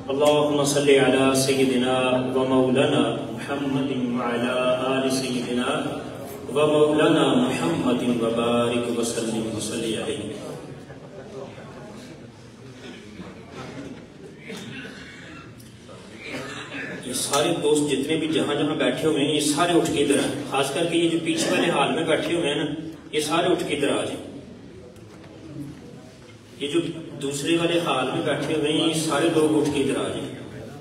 اللهم صل على سيدنا ومولانا محمد وعلى آل سيدنا ومولانا محمد وبارك وسلم وصلی علیہ۔ یہ سارے دوست جتنے بھی جہاں جہاں بیٹھے ہوئے ہیں یہ سارے اٹھ کے ادھر آئیں، خاص کر کے یہ جو پیچھے والے حال میں بیٹھے ہوئے ہیں نا یہ سارے اٹھ کے ادھر آ جائیں۔ یہ جو دوسرے والے حال میں بیٹھے ہوئے ہیں یہ سارے لوگ اٹھ کے ادھر آ جائیں۔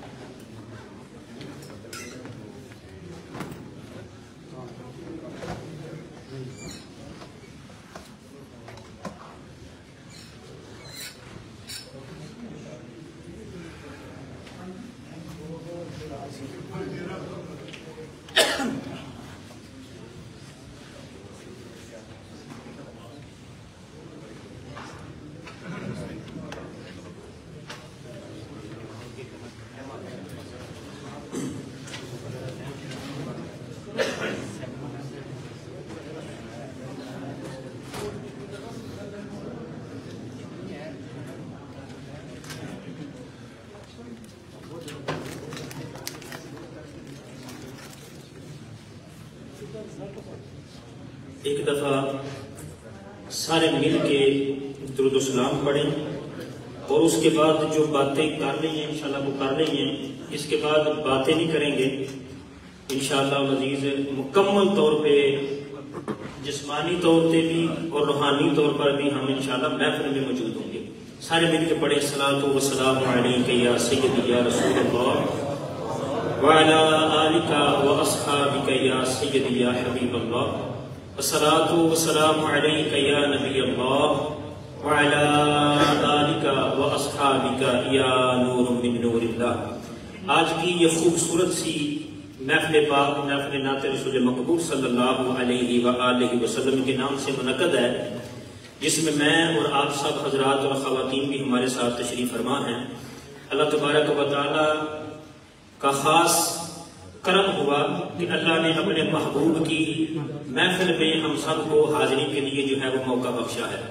ایک دفعہ سارے مل کے درود و سلام پڑھیں اور اس کے بعد جو باتیں کر رہی ہیں انشاءاللہ وہ کر رہی ہیں، اس کے بعد باتیں نہیں کریں گے انشاءاللہ مزید مکمل طور پہ جسمانی طور پہ بھی اور روحانی طور پر بھی ہم انشاءاللہ محفل میں موجود ہوں گے۔ سارے مل کے پڑھیں الصلاۃ والسلام علیک یا سیدی یا رسول اللہ وعلی آلک واصحابک یا سیدی یا حبیب اللہ الصلاۃ والسلام علیک یا نبی اللہ وعلی آلک واصحابک یا نور من نور اللہ۔ آج کی یہ خوبصورت سی محفل پاک محفل نعت رسول مقبول صلی اللہ علیہ وآلہ وسلم کے نام سے منعقد ہے، جس میں اور آپ سب حضرات اور خواتین بھی ہمارے ساتھ تشریف فرما ہیں۔ اللہ تبارک و تعالی کا خاص کرم ہوا کہ اللہ نے اپنے محبوب کی محفل میں ہم سب کو حاضری کے لیے جو ہے وہ موقع بخشا ہے۔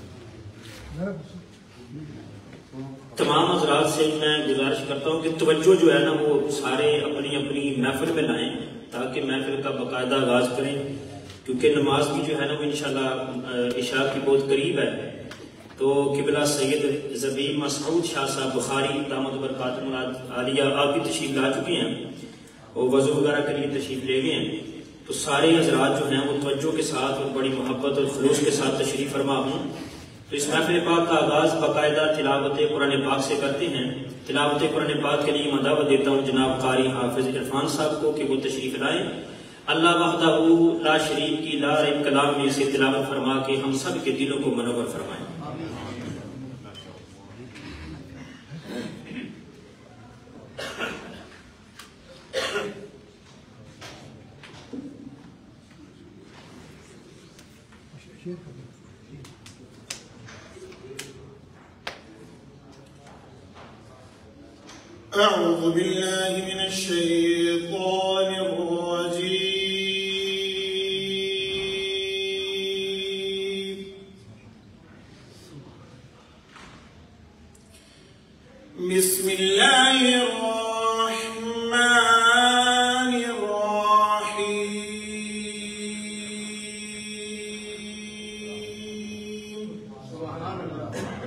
تمام حضرات سے میں گزارش کرتا ہوں کہ توجہ جو ہے نا وہ سارے اپنی اپنی محفل میں لائیں تاکہ محفل کا باقاعدہ آغاز کریں، کیونکہ نماز بھی جو ہے نا وہ انشاءاللہ عشاء کی بہت قریب ہے۔ تو قبلہ سید زبیر مسعود شاہ صاحب بخاری دامت برکاتہم العالیہ آپ بھی تشریف لا چکے ہیں اور وضو وغیرہ کے لیے تشریف لے گئے ہیں، تو سارے حضرات جو ہیں وہ توجہ کے ساتھ اور بڑی محبت اور خلوص کے ساتھ تشریف فرما ہوں۔ تو اس محفل پاک کا آغاز باقاعدہ تلاوت قرآن پاک سے کرتے ہیں۔ تلاوت قرآن پاک کے لیے میں دعوت دیتا ہوں جناب قاری حافظ عرفان صاحب کو کہ وہ تشریف لائیں۔ اللہ وحدہ لا شریک کی لا ریب کلام میں سے تلاوت فرما کے ہم سب کے دلوں کو منور فرمائیں۔ أعوذ بالله من الشيطان الرجيم بسم الله الرحمن الرحيم سبحان الله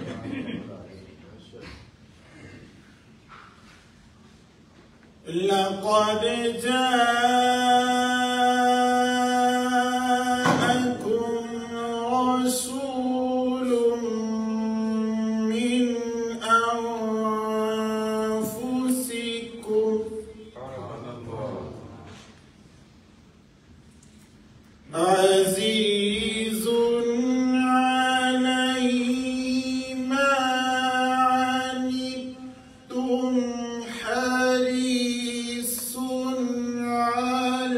لقد جاءكم رسول من أنفسكم عزيز عليه ما عنتم حريص عليكم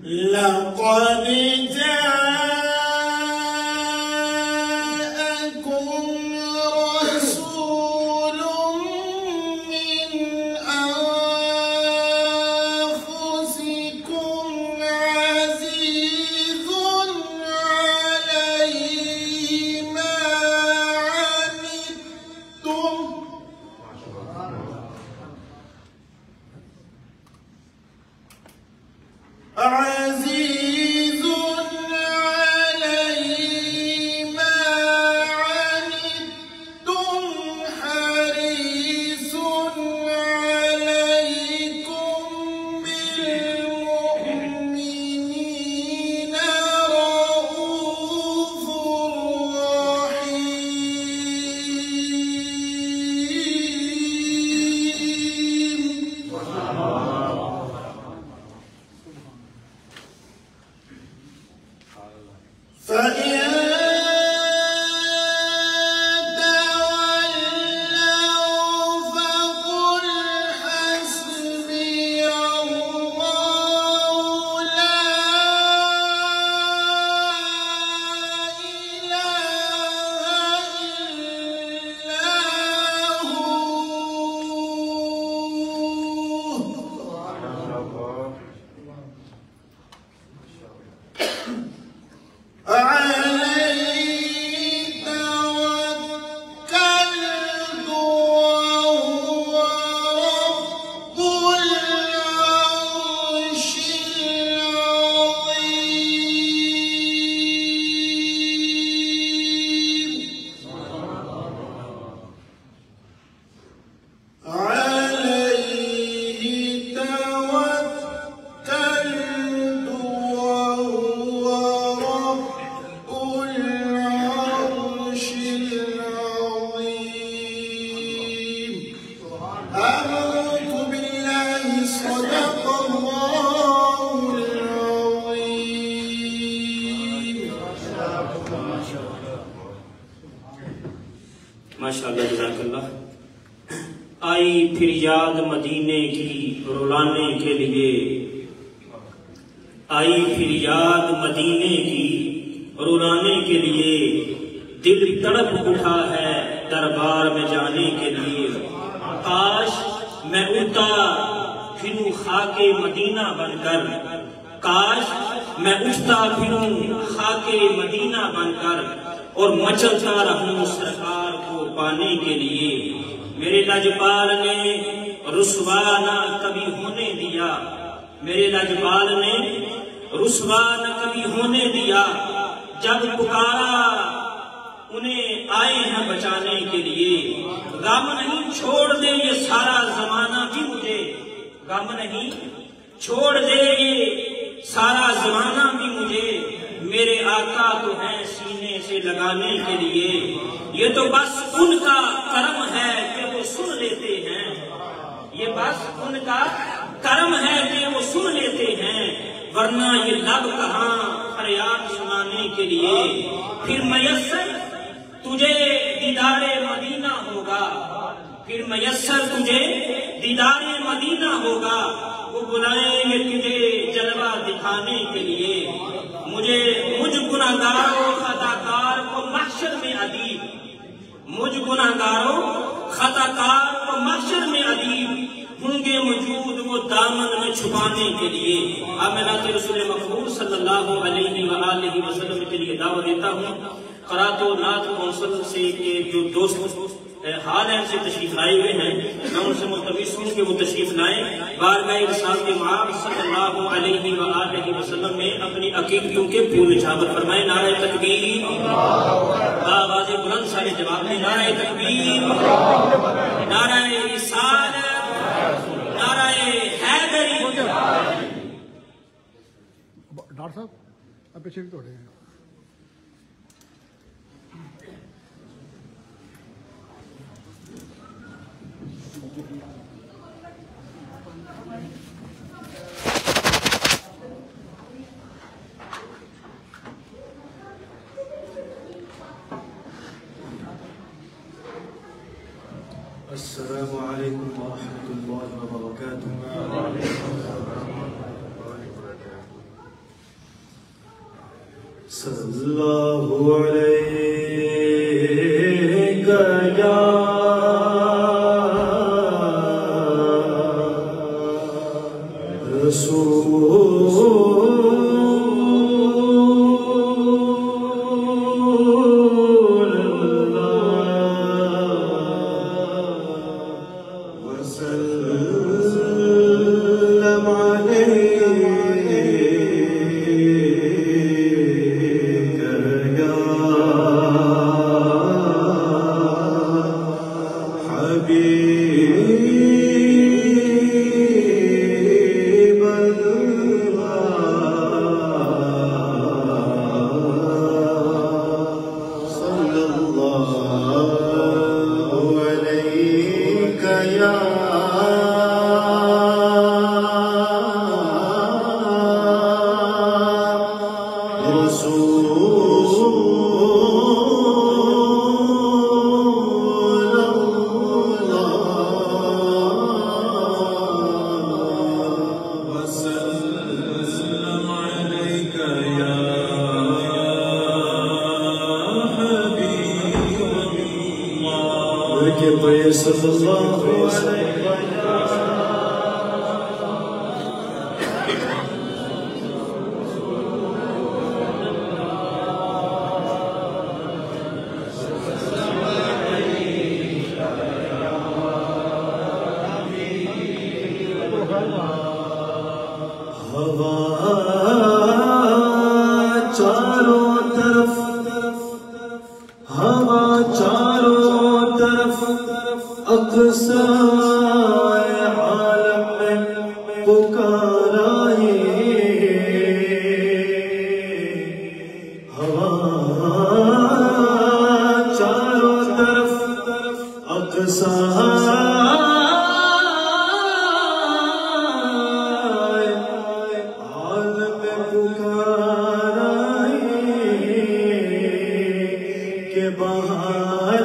لقد جاءكم رسول من أنفسكم عزيز عليه ما عنتم عزيز عليه ما عنتم حريص عليكم بالمؤمنين رؤوف رحيم فإن تولوا فقل حسبي الله لا إله إلا هو عليه توكلت وهو رب العرش العظيم عليه توكلت وهو رب العرش العظيم آمنت بالله صدق الله العظيم ماشاءاللہ جزاک اللہ. آئی پھر یاد مدینے کی رلانے کے لیے، آئی پھر یاد مدینے کی رلانے کے لیے، دل تڑپ اٹھا ہے دربار میں جانے کے لیے. کاش میں اٹھتا پھروں خاک مدینہ بن کر، کاش میں اٹھتا پھروں خاک مدینہ بن کر، اور مچلتا رہوں سرکار کو پانے کے لیے. میرے لاجپال نے رسوا نہ کبھی ہونے دیا، میرے لاجپال نے رسوا نہ کبھی ہونے دیا. جب پکارا انہیں آئے ہیں بچانے کے لیے. غم نہیں چھوڑ دے یہ سارا زمانہ بھی مجھے، غم نہیں چھوڑ دے یہ سارا زمانہ بھی مجھے. میرے آقا تو ہیں سینے سے لگانے کے لیے. یہ تو بس ان کا کرم ہے کہ وہ سن لیتے ہیں، یہ بس ان کا کرم ہے کہ وہ سن لیتے ہیں. ورنہ یہ لب کہاں فریاد سنانے کے لیے. پھر میسر تجھے دیدار مدینہ ہوگا، پھر میسر تجھے دیدار مدینہ ہوگا. وہ بلائیں گے تجھے جلوہ دکھانے کے لیے. مجھ گناہگاروں خطاکار کو محشر میں ادیب، مجھ گناہگاروں خطاکار کو محشر میں ادیب ہوں گے موجود وہ دامن میں چھپانے کے لیے. اب میں نعت رسول مقبول صلی اللہ علیہ وآلہ وسلم کے لیے دعوت دیتا ہوں. قرات و نعت کونسل سے کے جو دوست حال ہیں سے تشریف لائے ہوئے ہیں، میں ان سے ملتمس ہوں کہ وہ تشریف لائیں. بارگاہ رسالت مآب صلی اللہ علیہ وآلہ وسلم میں اپنی عقیدتوں کے پھول نچھاور فرمائیں. نعرہ تکبیر، آواز بلند سارے جواب میں نعرہ تکبیر، نعرہ رسالت، نعرہ حیدری. ڈاکٹر صاحب اب پیچھے بھی توڑے ہیں. السلام علیکم ورحمۃ اللہ وبرکاتہ. صلی اللہ علیہ یا رسول اللہ وسلم علیک یا حبیب صلی اللہ علیک یا صلی اللہ علیہ ہوا چاروں طرف ہوا چاروں طرف اقصی عالم میں پکارائے ہوا چاروں طرف اقصی عالم میں پکارائے کہ باہر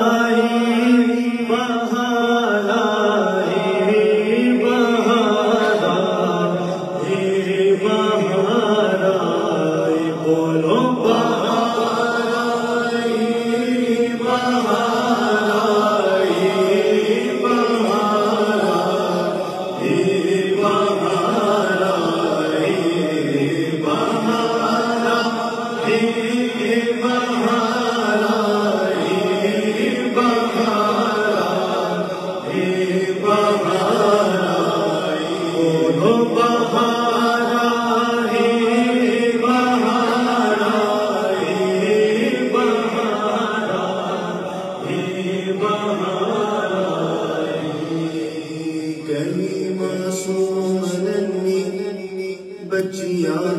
بچیاں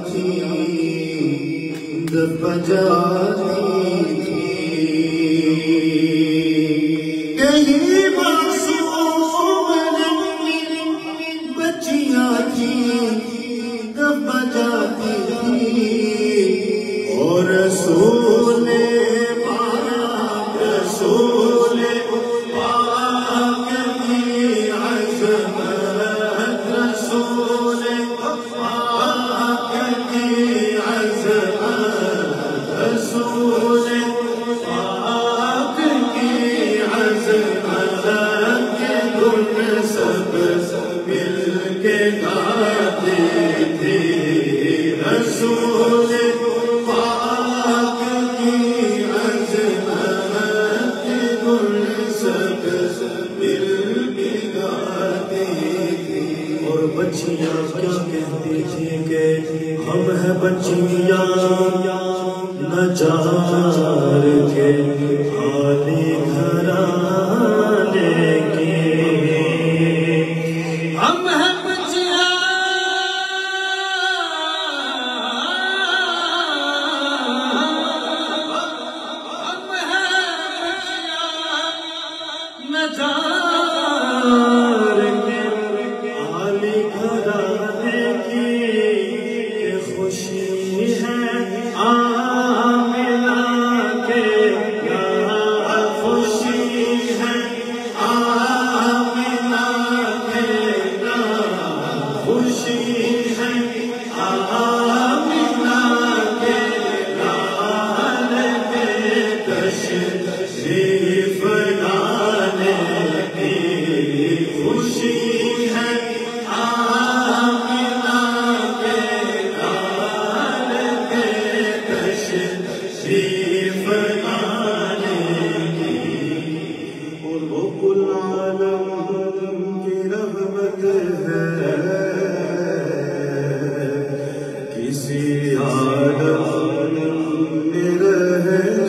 تھیں دب بجاتی تھیں کہیں معصوم بچیاں تھیں دب بجاتی تھیں اور رسول پاک رسول پاک کی عظمت رسول پاک کی عظمت رسول پاک کی عظمت کے دن سب مل کے گاتے تھے رسول پاک کی عظمت کے دن سب مل کے گاتے تھے اور بچیاں کیا کہتی تھی کہ ہم ہیں بچیاں نجار کے خالی گھرانے کی ہم ہیں بچیاں نجار کے خالی گھرانے کی خوشی ہے آمنہ کے خوشی ہے آمنہ کے لال کے تشریف لانے کی، اور وہ کل عالم کی رحمت ہے، کسی عالم میں رہ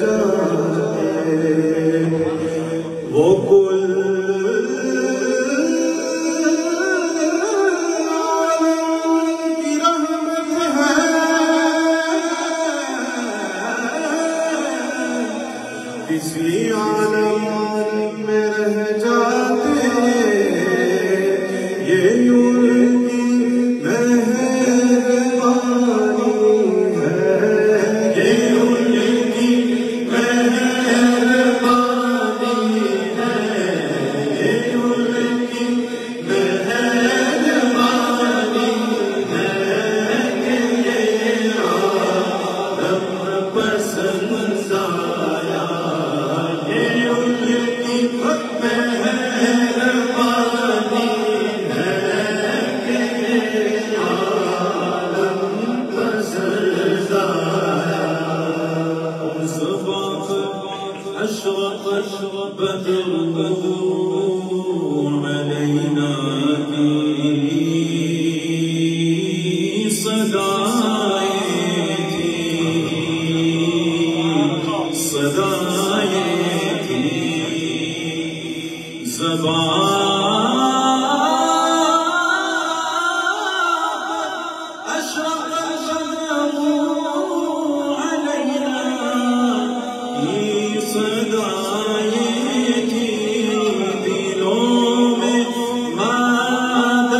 جائے وہ کل عالم کی رحمت ہے، کسی عالم میں رہ جاتے یہ ان کی مہربانی ہے، یہ ان کی مہربانی ہے، یہ ان کی مہربانی ہے کہ یہ عالم پسند آیا، یہ ان کی مہربانی ہے کہ یہ عالم پسند آیا۔ صبح أشرق بدره علينا کی صدائیں تھی زبان أشرق بدره علينا کی صدائیں تھی، دلوں میں ماد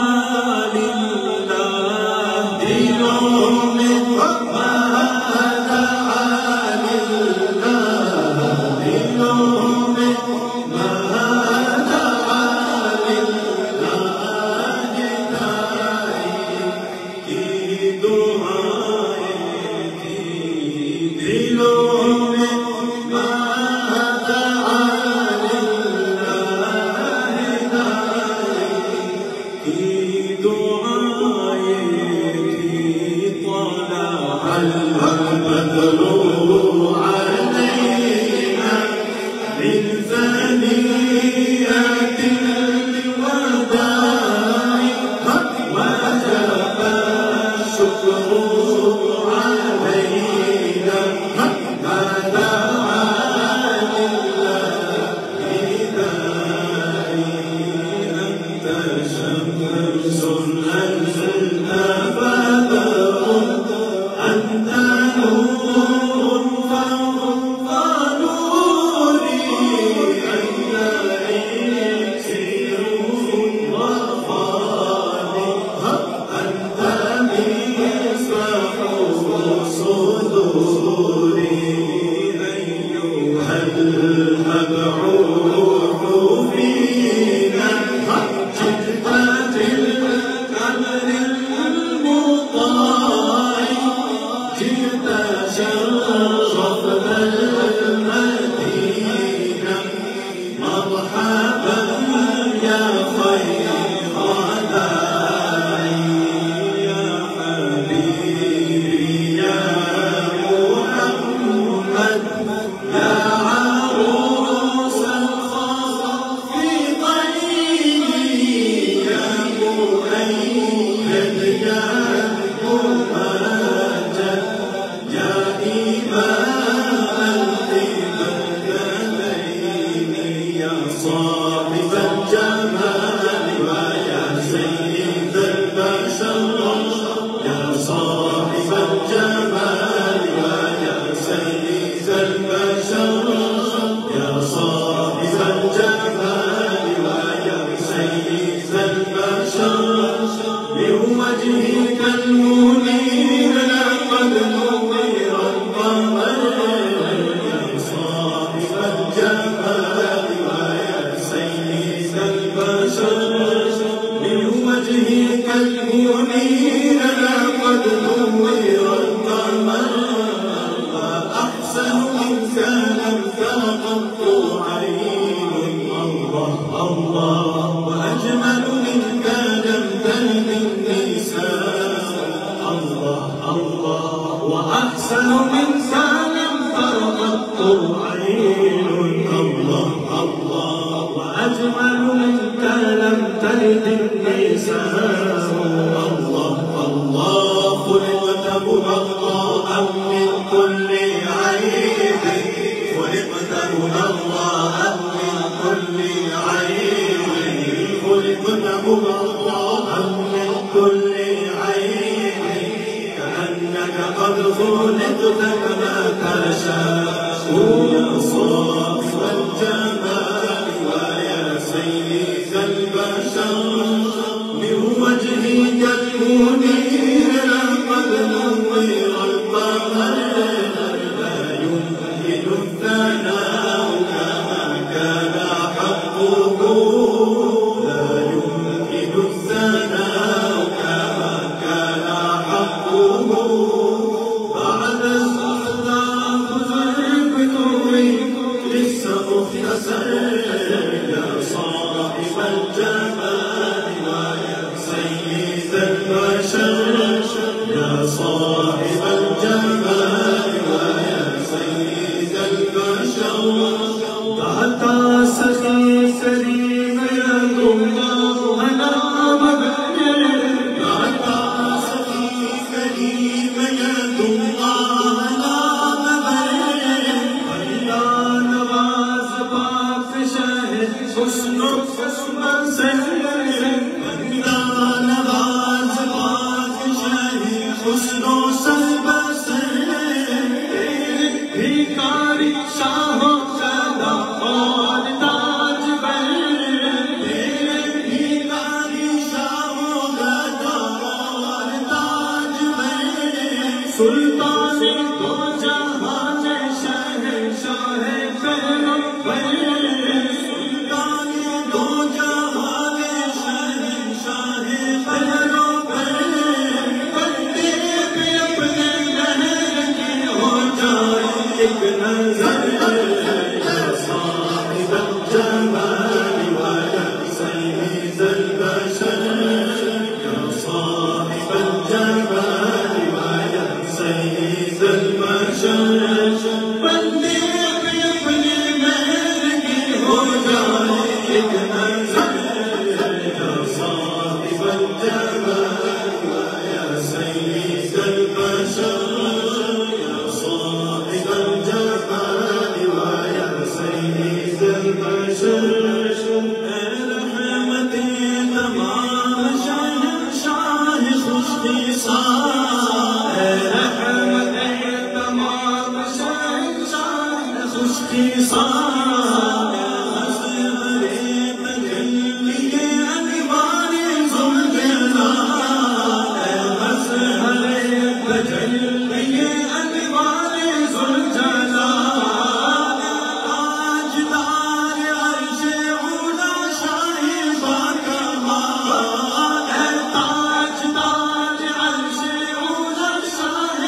للہ، دلوں میں ماد للہ، دلوں میں ماد للہ، کی دعائیں تھی، دلوں میں البدر علينا من ثنيات الوداع وجب الشكر علينا ما دعا لله داعي، أنت شمس أنت بدر أنت نور فوق نوري، أنت إكسير وفاني، أنت مصباح صدوري، أيها المبعوث فينا جئت بالأمر المطاع، جئت شرفنا المدينة، مرحبا يا خير داعي، يا حبيبي يا محمد، يا عروس الخافقين، يا مؤيد يا ممجد، يا إمام القبلتين، يا صاحب الجمال ويا سيد البشر، يا صاحب الجمال ويا سيد البشر، يا صاحب الجمال ويا سيد البشر، بوجهك المنير لقد نور القمر، يا صاحب الجمال ويا سيد البشر، بوجهك المنير لقد نور القمر، وأحسن منك لم تر قط عين، الله الله وأجمل النساء الله الله خلقت مبرأ من كل عيب خلقت مبرأ من كل عيب خلقت مبرأ من كل عيب كأنك قد خلقت كما تشاء يا صاحب الجمال ويا سيد البشر من وجهك المنير لقد نور القمر لا يمكن الثناء كما كان حقه لا يمكن الثناء كما كان حقه بعد استخلاف البدور لسه مختصر يا صاحب الجمال ويا سيد البشر يا صاحب الجمال ويا سيد البشر تحت سخي كريم يد الله أنا مبهر تحت سخي كريم يد الله أنا مبهر ألا نواز باق شاهد حسن حسن سهر ألا نواز باق شاهد حسن سلب سر بھیکاری شاہوں کا اور تاج بر بھیکاری شاہوں کا اور تاج بر سلطان دو جہان شہنشاہ کرم بر سلطان دو جہان شہنشاہ کرم بر بندے پہ اپنے لہر کی ہو جائے ایک نظر یا صاحب الجمال ویا سید البشر یا صاحب الجمال ویا سید البشر بندے پہ اپنے مہر کی ہو جائے ایک نظر یا صاحب الجمال ویا سید البشر یا صاحب الجمال ویا سید البشر اے رحمت تمام شہنشاہ خوش خصال اے رحمت تمام شہنشاہ خوش خصال مظہر تجلی انوار ذوالجلال اے مظہر تجلی انوار ذوالجلال تاجدار عرش علا شاہ باکمال اے تاجدار عرش علا شاہ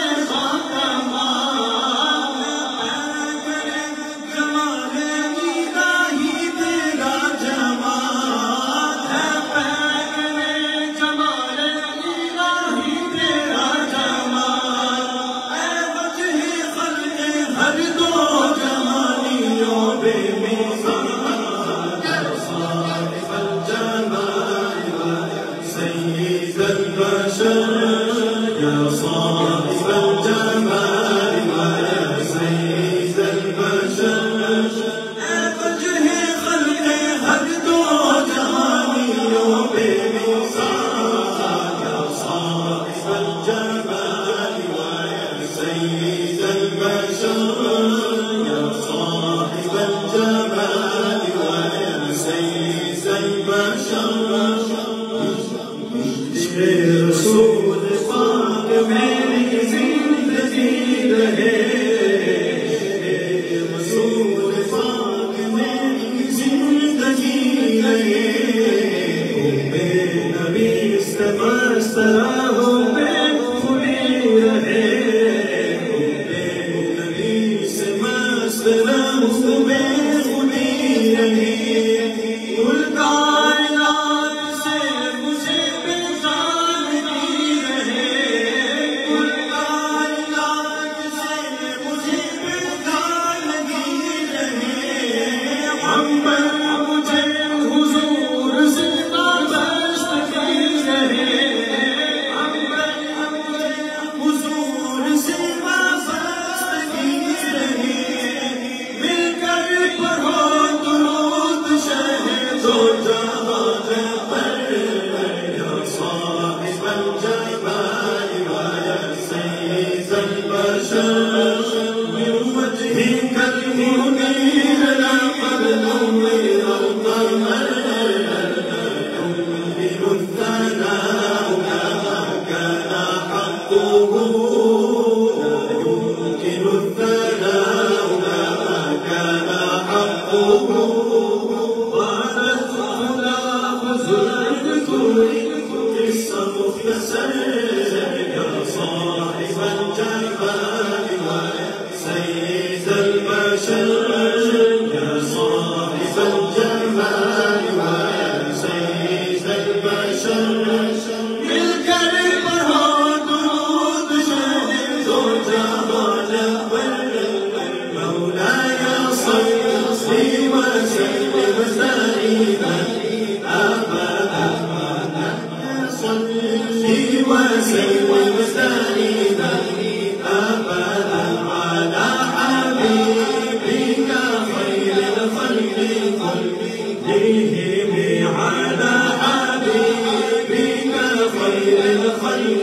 باکمال کرے جمال الہی تیرا جمال ہے کرے جمال الہی تیرا جمال اے وجہ خلق ہر دو جہانیوں بے مثال یا صاحب الجمال ویا سید البشر یا صاحب الجمال ویا سید البشر اے وجہ خلق ہر دو جہانیوں بے مثال یا صاحب الجمال ویا سید البشر یا صاحب الجمال ویا سید البشر رسول پاک میری زندگی رہے رسول پاک میری زندگی رہے بے نبی سے مست رہو بے خودی رہے بے نبی سے مست رہو بے خودی رہے کل کائنات سے مجھے بیزارگی رہے کل کائنات سے مجھے بیزارگی رہے ہم پر مجھے حضور سے بسر يا صاحب الجمال سيد البشر يا صاحب الجمال سيد البشر مل کر پڑھو درود شریف دو جہان پر مولاي صل وسلم دائما ابدا صل وسلم دائما ابدا على حبيبك خير الخلق كلهم على حبيبك خير الخلق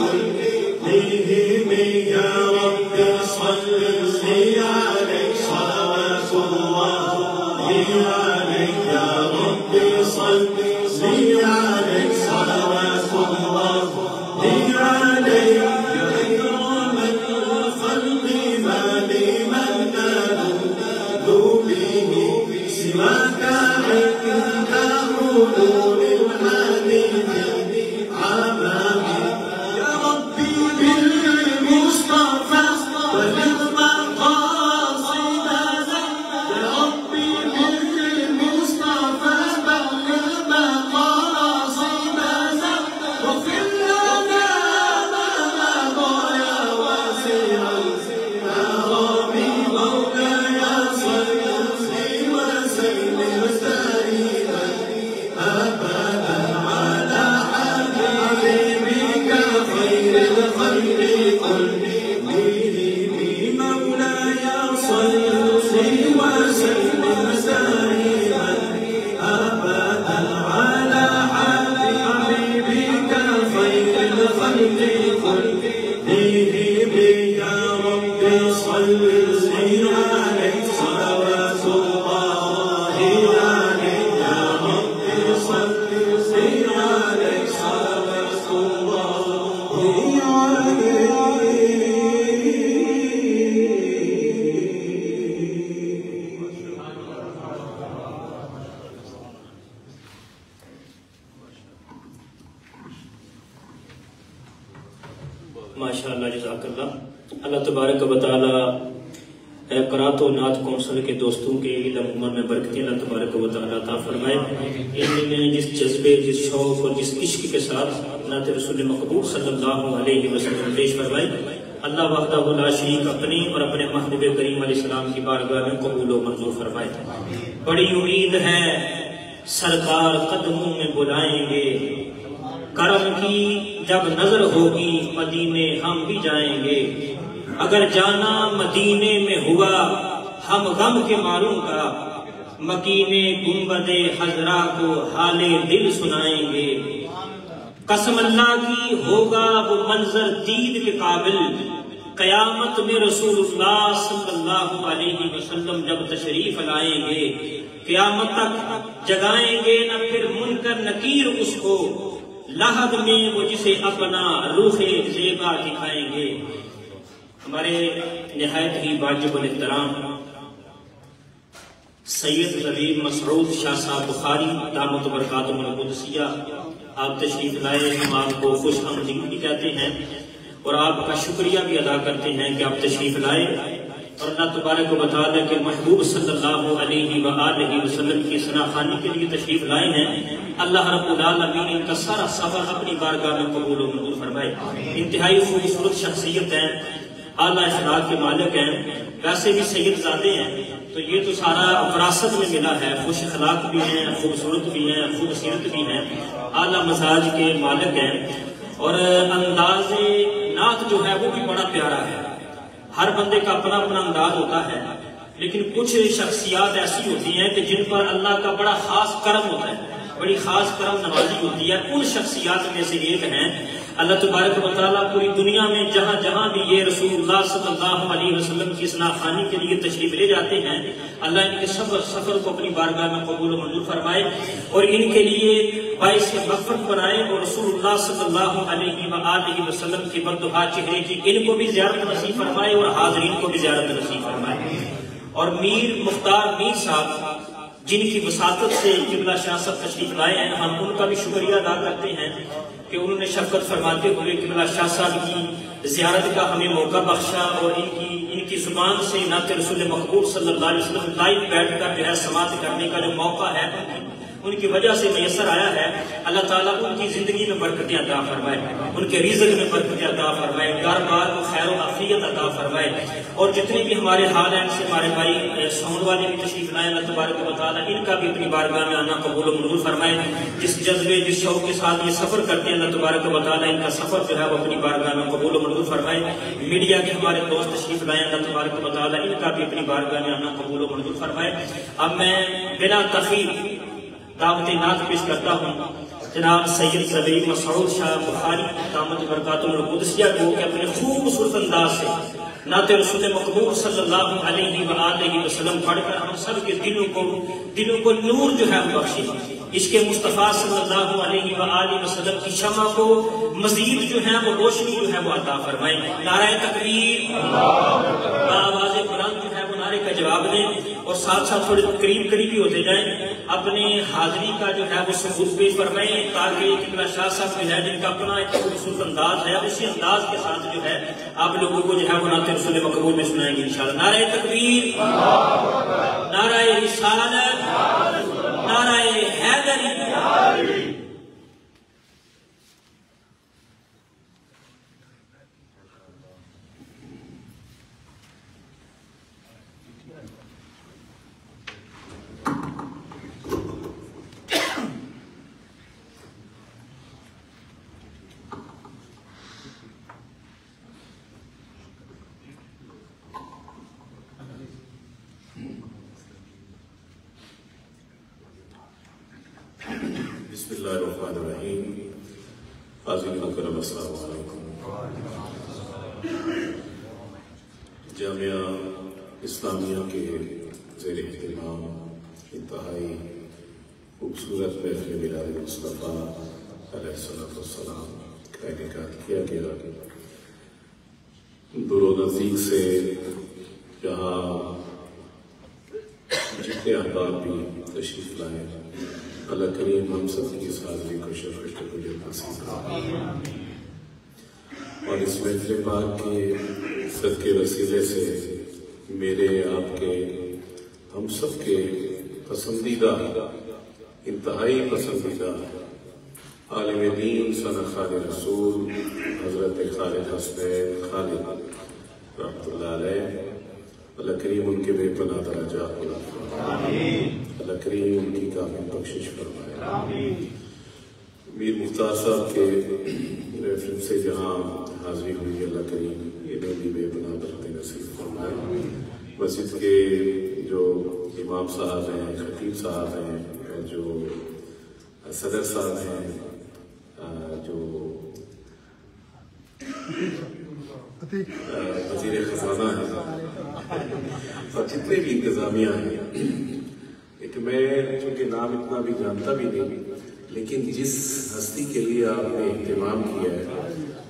كلهم يا رب صل عليه صلوات الله عليك يا رب صل عليك صلوات الله عليك يا إكرام الخلق ما لمن نالوا به سواك عند حلول الحديث عمامي يا ربي بالمصطفى وبالمقاصد يا ربي بالمصطفى وبالمقاصد واغفر لنا ما مضى يا واسع الكرم مولاي صل وسلم دائما ابدا على حبيبك خير الخلق كلهم مولاي صل وسلم دائما ابدا على حبيبك خير الخلق كلهم يا رب صل عليك صلوات الله عليك يا رب صل عليك صلوات الله عليك ماشاءاللہ جزاک اللہ. اللہ تبارک و تعالی قرات و نعت کونسل کے دوستوں کے علم عمر میں برکتیں اللہ تبارک و تعالی عطا فرمائے. ان میں جس جذبے، جس شوق اور جس عشق کے ساتھ نعت رسول مقبول صلی اللہ علیہ وسلم پیش فرمائے، اللہ وحدہ لا شریک اپنی اور اپنے محبوب کریم علیہ السلام کی بارگاہ میں قبول و منظور فرمائے. بڑی امید ہے سرکار قدموں میں بلائیں گے، کرم کی جب نظر ہوگی مدینے ہم بھی جائیں گے. اگر جانا مدینے میں ہوا ہم غم کے ماروں کا، مکینے گنبد حضرا کو حال دل سنائیں گے. قسم اللہ کی ہوگا وہ منظر دید کے قابل، قیامت میں رسول اللہ صلی اللہ علیہ وسلم جب تشریف لائیں گے. قیامت تک جگائیں گے نہ پھر منکر نکیر اس کو، لحد میں وہ جسے اپنا روح زیبا دکھائیں گے. ہمارے نہایت ہی واجب الاحترام سید زبیر مسعود شاہ صاحب بخاری دامت برکاتہ القدسیہ آپ تشریف لائے. ہم آپ کو خوش آمدید بھی کہتے ہیں اور آپ کا شکریہ بھی ادا کرتے ہیں کہ آپ تشریف لائے اور اللہ تبارک و تعالیٰ کے محبوب صلی اللہ علیہ وآلہ وسلم کی ثناخوانی کے لیے تشریف لائے ہیں. اللہ رب العالمین ان کا سارا سفر اپنی بارگاہ میں قبول و منظور فرمائے. انتہائی خوبصورت شخصیت ہیں، اعلیٰ اخلاق کے مالک ہیں، ویسے بھی سید زادے ہیں، تو یہ تو سارا وراثت میں ملا ہے. خوش اخلاق بھی ہیں، خوبصورت بھی ہیں، خوبصورت بھی ہیں، اعلیٰ مزاج کے مالک ہیں اور انداز نعت جو ہے وہ بھی بڑا پیارا ہے. ہر بندے کا اپنا اپنا انداز ہوتا ہے، لیکن کچھ شخصیات ایسی ہوتی ہیں کہ جن پر اللہ کا بڑا خاص کرم ہوتا ہے، بڑی خاص کرم نوازی ہوتی ہے. ان شخصیات میں سے ایک ہیں اللہ تبارک و تعالیٰ. پوری دنیا میں جہاں جہاں بھی یہ رسول اللہ صلی اللہ علیہ وسلم کی ثناخوانی کے لیے تشریف لے جاتے ہیں، اللہ ان کے سفر کو اپنی بارگاہ میں قبول و منظور فرمائے اور ان کے لیے باعث مغفرت بنائے اور رسول اللہ صلی اللہ علیہ وآلہ وسلم کی بردہا چہرے کی ان کو بھی زیارت نصیب فرمائے اور حاضرین کو بھی زیارت نصیب فرمائے. اور میر مختار میر صاحب جن کی وساطت سے قبلہ شاہ صاحب تشریف لائے ہیں، ہم ان کا بھی شکریہ ادا کرتے ہیں کہ انہوں نے شفقت فرماتے ہوئے قبلہ شاہ صاحب کی زیارت کا ہمیں موقع بخشا، اور ان کی زبان سے نعت رسول مقبول صلی اللہ علیہ وسلم لائیو بیٹھ کر جو ہے سماعت کرنے کا جو موقع ہے ان کی وجہ سے میسر آیا ہے۔ اللہ تعالیٰ ان کی زندگی میں برکتیں عطا فرمائے، ان کے رزق میں برکتیں عطا فرمائے، کار بار کو خیر و عافیت عطا فرمائے، اور جتنے بھی ہمارے حال ہیں سے ہمارے بھائی ساؤنڈ والے بھی تشریف لائے، اللہ تبارک و تعالیٰ ان کا بھی اپنی بارگاہ میں آنا قبول و منظور فرمائے۔ جس جذبے جس شوق کے ساتھ یہ سفر کرتے ہیں، اللہ تبارک و تعالیٰ ان کا سفر جو ہے وہ اپنی بارگاہ میں قبول و منظور فرمائے۔ میڈیا کے ہمارے دوست تشریف لائے، اللہ تبارک و تعالیٰ ان کا بھی اپنی بارگاہ میں آنا قبول و منظور فرمائے۔ اب میں بنا تخیر دعوت نعت پیش کرتا ہوں جناب سید ربیع مسعود شاہ بخاری دامت برکاتہ القدسیہ کو کہ اپنے خوبصورت انداز سے نعت رسول مقبول صلی اللہ علیہ وآلہ وسلم پڑھ کر ہم سب کے دلوں کو نور جو ہے بخشے، عشق مصطفیٰ صلی اللہ علیہ وآلہ وسلم کی شمع کو مزید جو ہے وہ روشنی جو ہے وہ عطا فرمائے۔ نعرہ تکبیر، آواز بلند جو ہے وہ نعرے کا جواب دیں، اور ساتھ ساتھ تھوڑے قریبی ہوتے جائیں، اپنے حاضری کا جو ہے وہ ثبوت پیش فرمائیں، تاکہ قبلہ شاہ صاحب جو ہے جن کا اپنا ایک خوبصورت انداز ہے اسی انداز کے ساتھ جو ہے آپ لوگوں کو جو ہے وہ نعت رسول مقبول میں سنائیں گے انشاءاللہ۔ نعرہ تکبیر، نعرہ رسالت، نعرہ حیدری۔ بسم اللہ الرحمن الرحیم۔ حاضرین مکرم السلام علیکم۔ جامعہ اسلامیہ کے زیر اہتمام انتہائی خوبصورت محفل میلاد مصطفیٰ علیہ السلام کا انعقاد کیا گیا۔ دور و نزدیک سے جہاں جتنے احباب بھی تشریف لائے، اللہ کریم ہم سب کی اس حاضری کو شرف قبولیت نصیب فرمائے، اور اس محفل پاک کے صدقے وسیلے سے میرے آپ کے ہم سب کے پسندیدہ انتہائی پسندیدہ عالم دین سنخال رسول حضرت خالد حسنین خالد رحمۃ اللہ علیہ، اللہ کریم ان کے بے پناہ درجات عطا فرمائے، اللہ کریم ان کی کامل بخشش فرمائے۔ میر مختار صاحب کے ریفرنس سے جہاں حاضری ہوئی، اللہ کریم انہیں بھی بے پناہ برکتیں نصیب فرمائے۔ مسجد کے جو امام صاحب ہیں، خطیب صاحب ہیں، جو صدر صاحب ہیں، جو وزیر خزانہ ہیں، اور جتنے بھی انتظامیہ ہیں، ایک میں چونکہ نام اتنا بھی جانتا بھی نہیں، لیکن جس ہستی کے لیے آپ نے اہتمام کیا ہے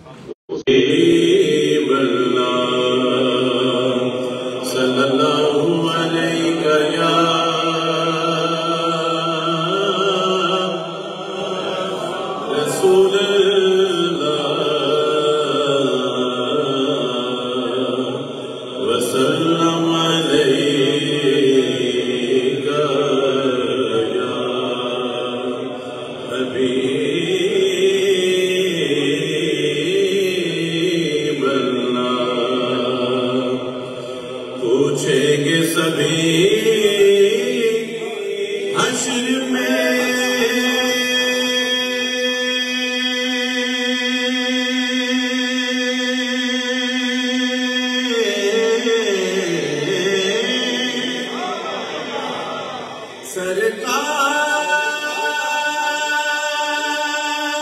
صلی اللہ علیہ یا رسول اللہ وسلم علیہ پوچھیں گے سبھی حشر میں سرکار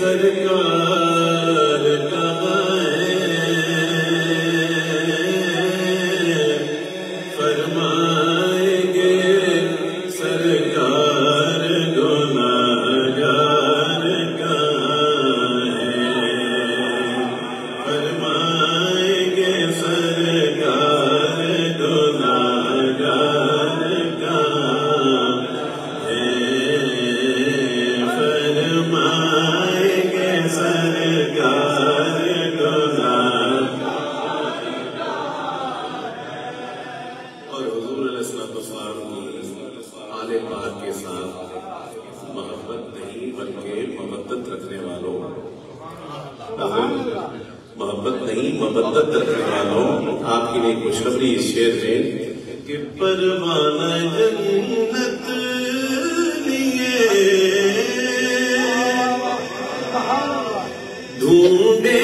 سرکار کہاں ہے فرمائیں گے سرکار گناہگار کہاں ہے فرمائیں گے سرکار گناہگار کہاں ہے فرمائیں گے سرکار اور حضور علیہ السلام کی آل پاک کے ساتھ محبت نہیں بلکہ مودت رکھنے والوں محبت نہیں مودت رکھنے والوں آپ کے لیے خوشخبری اس شعر میں کہ پروانہ جنت لیے ڈھونڈے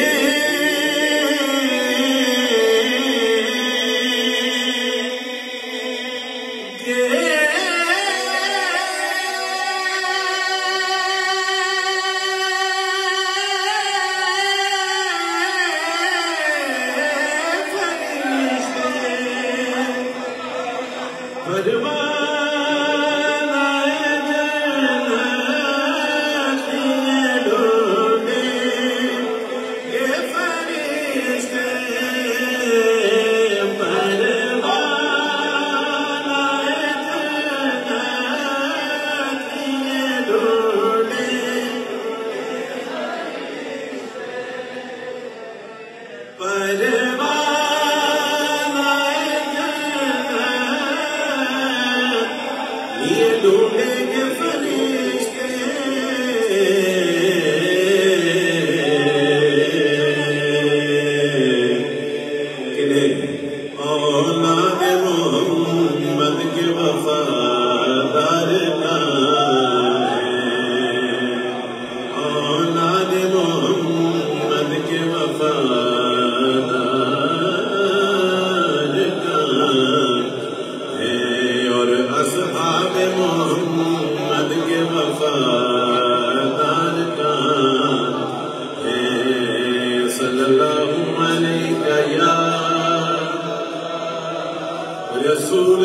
رسول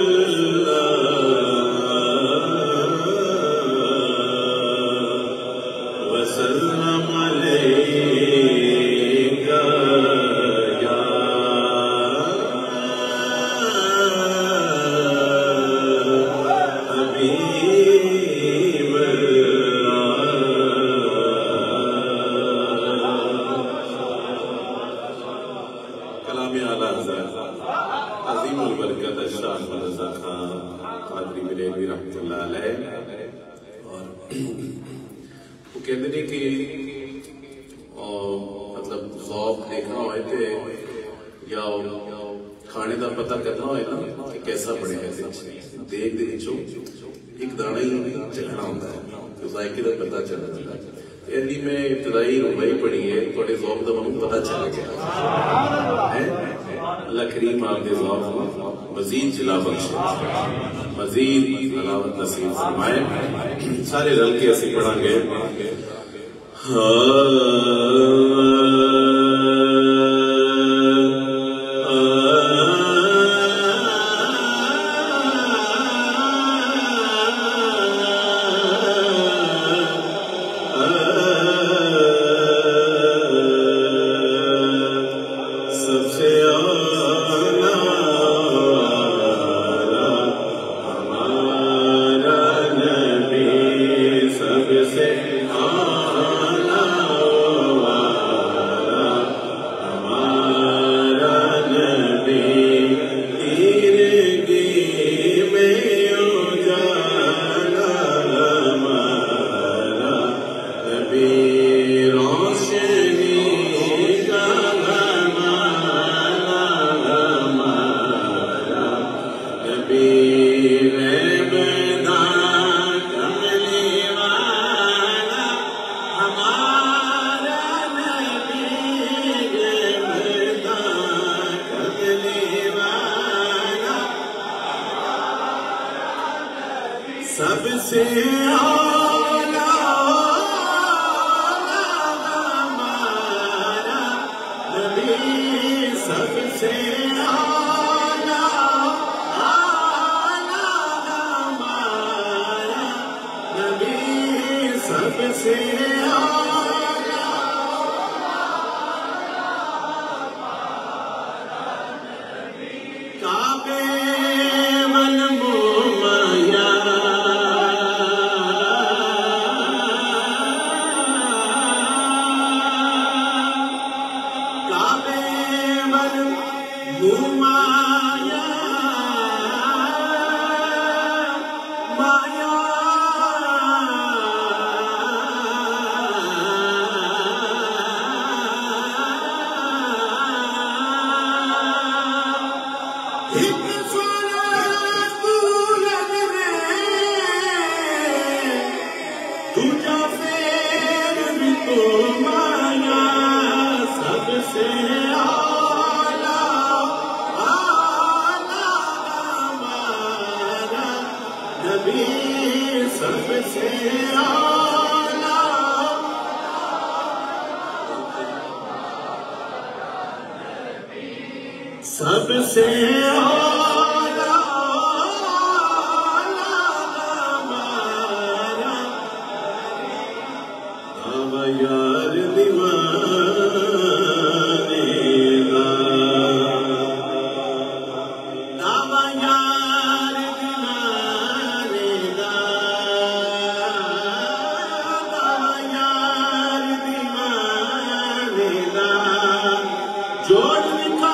اللہ وسلم علیکہ یا حبیب کلام اعلیٰ حضرت عظیم البرکت اشراف رضا خان قادری بریلوی رحمۃ اللہ علیہ اور وہ کہتے ہیں کہ مطلب ذوق دیکھنا ہوئے تھے یا کھانے کا پتہ کرنا ہوئے نا کہ کیسا بنے گا دیکھ دیکھو ایک دانا ہی چکھنا ہوتا ہے تو ذائقے کا پتہ چل رہا ہے یعنی میں ابتدائی ربائی پڑھی ہے تھوڑے ذوق کا مجھے پتہ چل گیا اللہ کریم آپ کے ذوق مزید جلا بخشے مزید علاوت نصیب فرمائے سارے رل کے ایسے پڑھا گئے سے آنا تمہارا سب سے اعلیٰ ہمارا نبی سب سے اعلیٰ سب سے اعلیٰ ہمارا دعویٰ یار دیوانے دا دعویٰ یار دیوانے دا دعویٰ یار دیوانے دا جوڑ لکھا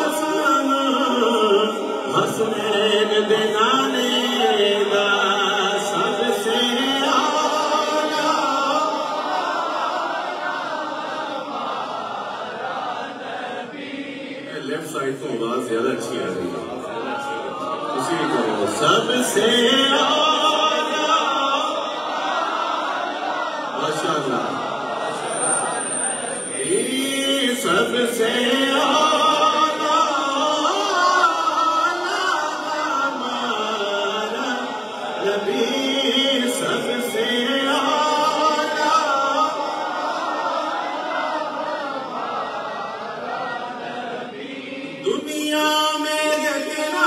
حسنین بنانے دا سب سے اعلیٰ لیفٹ سائڈ تو آواز زیادہ اچھی آ رہی ہے اسی بھی کرو سب سے اعلیٰ ماشاء اللہ سب سے نبی سب سے اعلیٰ دنیا میں گرا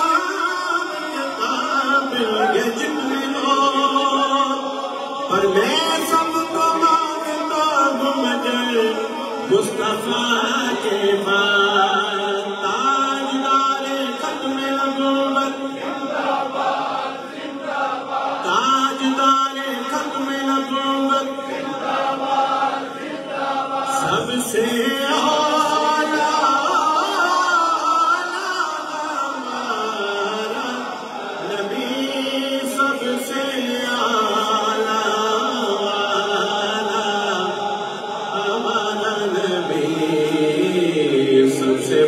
قابل جتنے لوگ پر میں سب کو مانگتا ہوں مگر مصطفیٰ کے بعد تاجدار ختم نبوت تاجدار ختم نبوت سب سے اعلیٰ ہمارا نبی سب سے اعلیٰ ہمارا نبی سب سے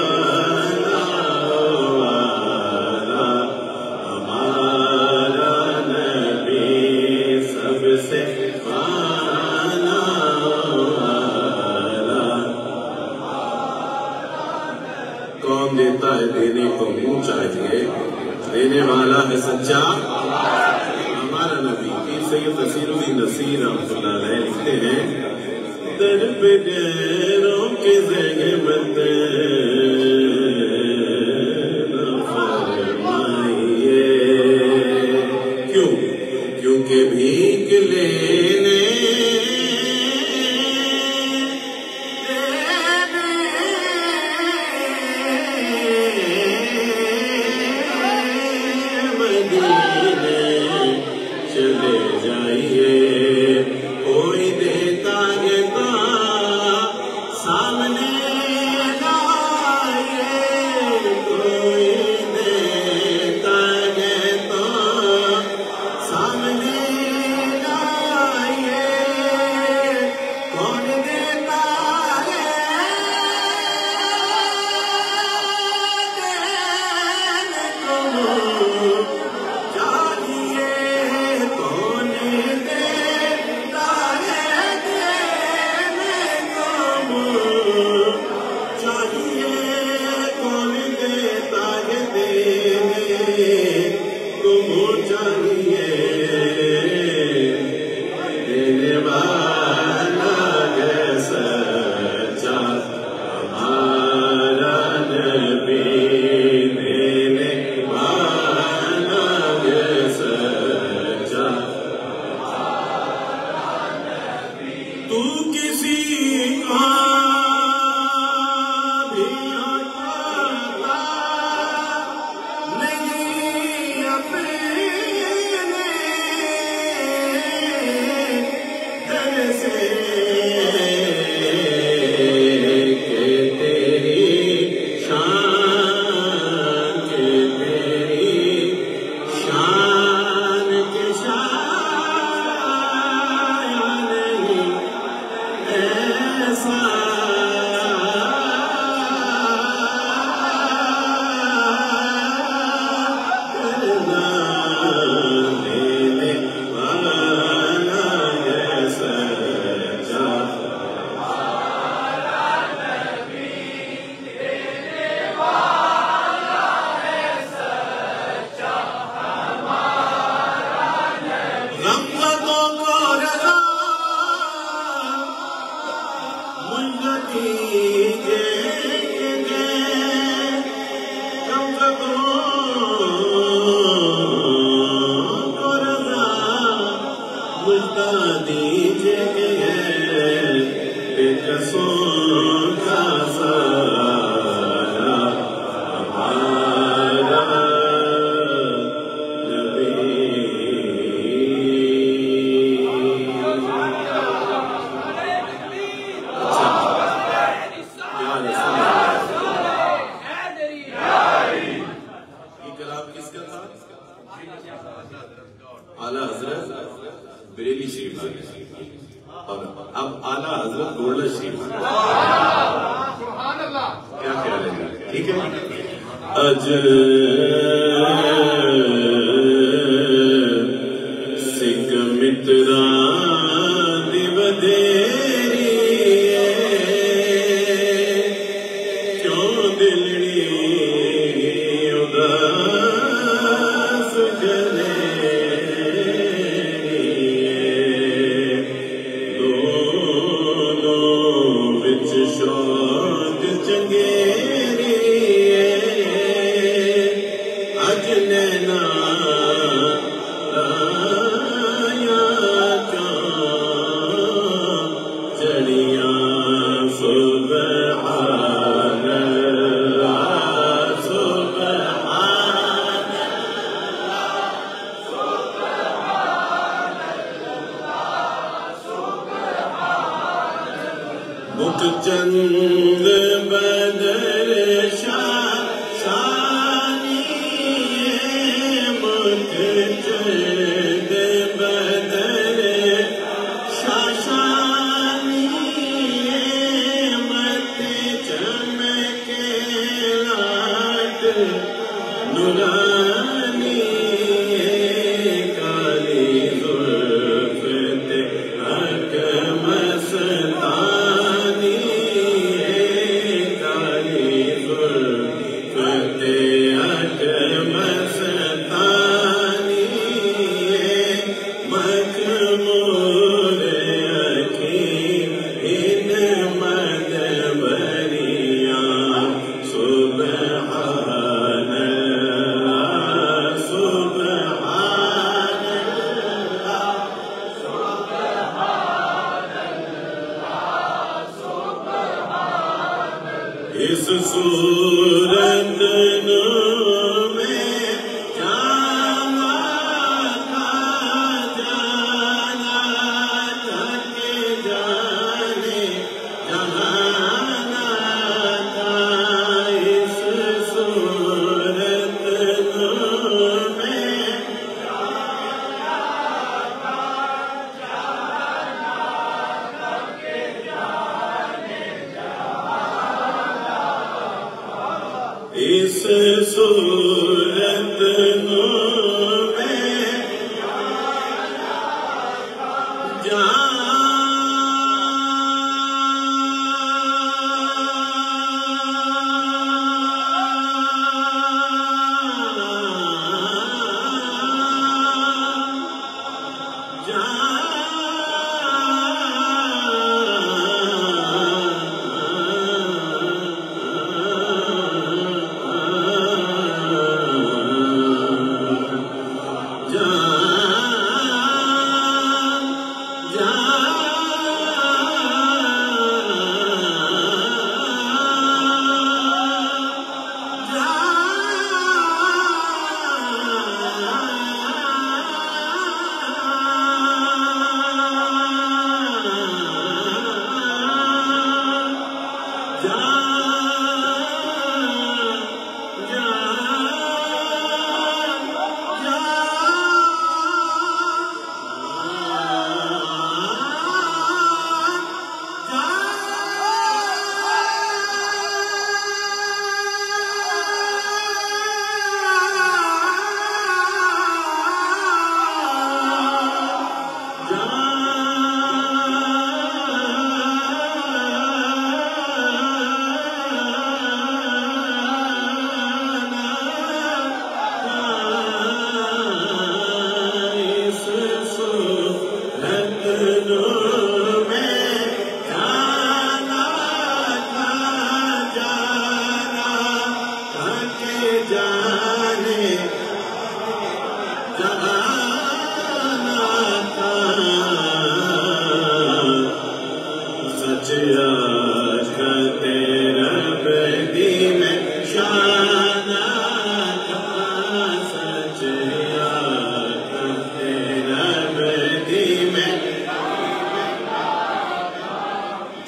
کون دیتا ہے دینے کو منہ چاہیے دینے والا ہے سچا ہمارا نبی پیر سید نصیر الدین نصیر رحمۃ اللہ علیہ لکھتے ہیں در پہ غیروں کی زحمت نہ فرمائیے کیوں کیونکہ بھیک لینے چلے جائیے کوئی دیتا ہے تو سامنے لائیے کوئی دیتا ہے تو سامنے لائیے کون دیتا ہے دینے کو چاہیے کون دیتا ہے دینے کو چاہیے کون دیتا ہے دینے کو چاہیے دینے والا ہے سچا ہمارا نبی دینے والا ہے سچا تو کسی کا بھی ہٹاتا نہیں اپنے در سے کہ تیری شان کہ تیری شان کے شان نہیں ایسا کرنا دینے والا ہے سچا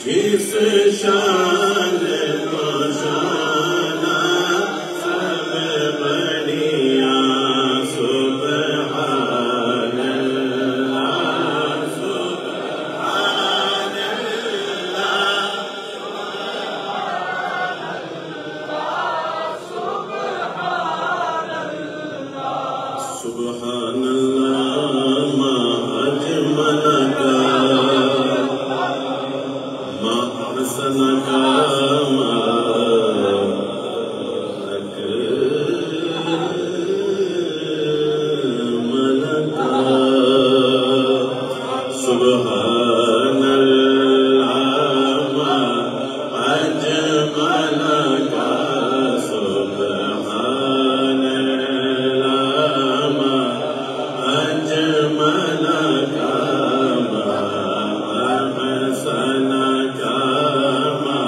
جس شان کو شانہ سب بڑیا سبحان اللہ سبحان اللہ سبحان اللہ ما اجملک ما احسنک ما اکملک سبحان اللہ ما اجملک سبحان اللہ ما اجملک ما احسنک ما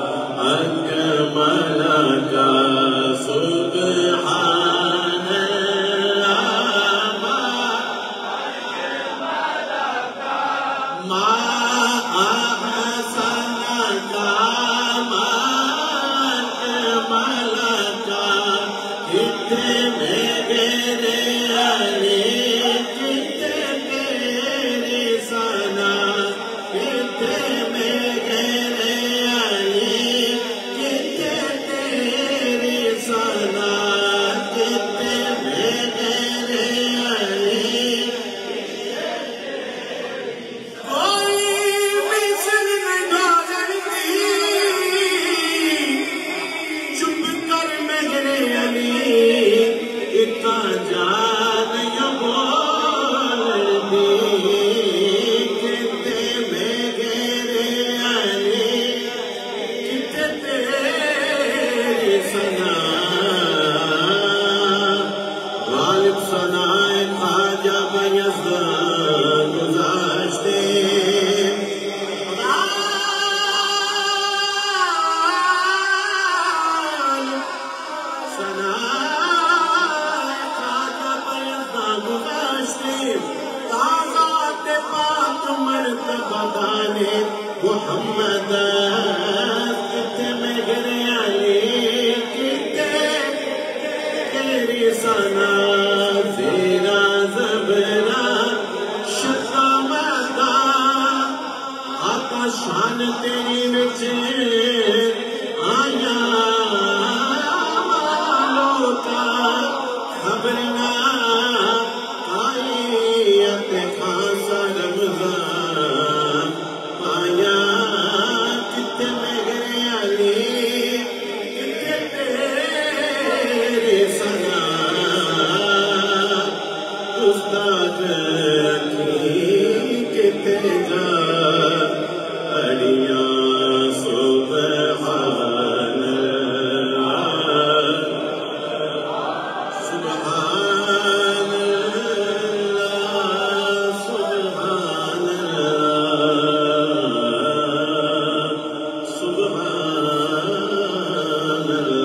اکملک سبحان اللہ ما احسنک ما اکملک کتنے میرے علی کتنے تیری ثنا کتنے میرے علی کتنے تیری ثنا کتنے میرے علی کوئی مثل نگارتی چپ کر میرے علی ایک جان یوں بولتی کتنے میرے علی کتنے تیری ثنا غالب ثنائے خواجہ بیزداد گذاشتے غالب ثنائے خواجہ بیزداد گذاشتے تازات پاک مرتبہ دانے محمد کتنے میرے علی کتنے تیری ثنا تیرا زبرا شقامتا آقا شان تیری وچ آیا والوں کا خبر نہ آئی اپنے خاصا رمضان پایا کتنے میرے علی کتنے تیری ثنا استاد کی کتنے جا اڑیاں سبحان اللہ سبحان اللہ سبحان اللہ سبحان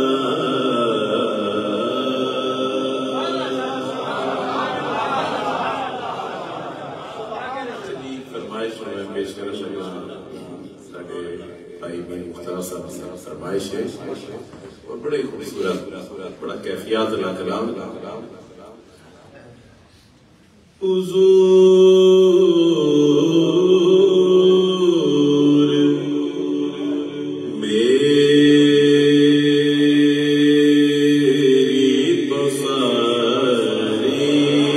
فرمائش میں پیش کرنا ساڈے بھائی بھائی مختار صاحب فرمائش ہے اور بڑے خوبصورت بڑا کیفیات لا کلام حضور میری تو ساری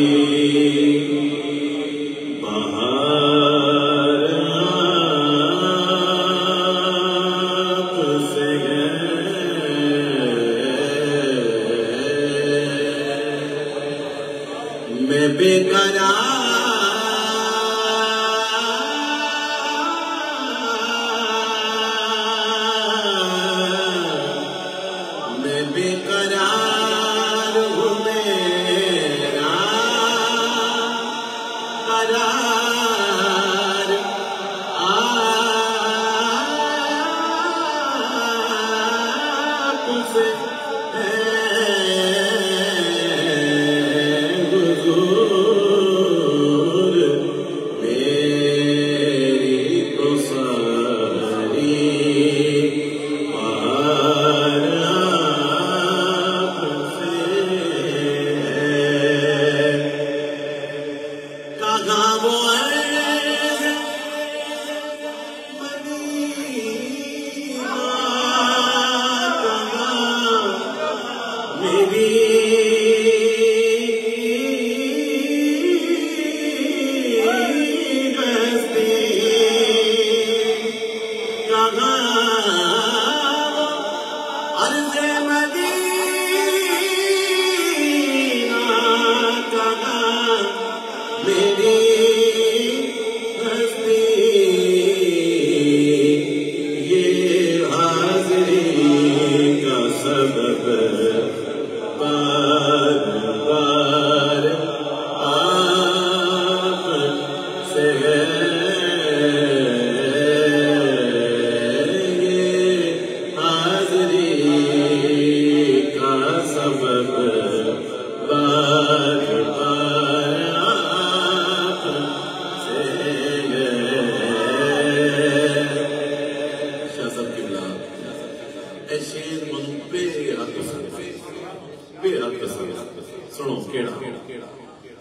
بہار آپ سے ہے میں بے قرار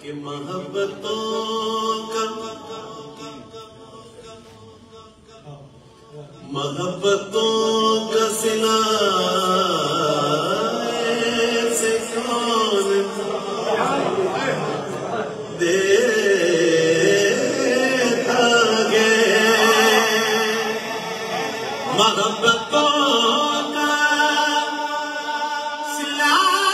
کہ محبتوں کا سلا سے کون دیتا گے محبتوں کا سلا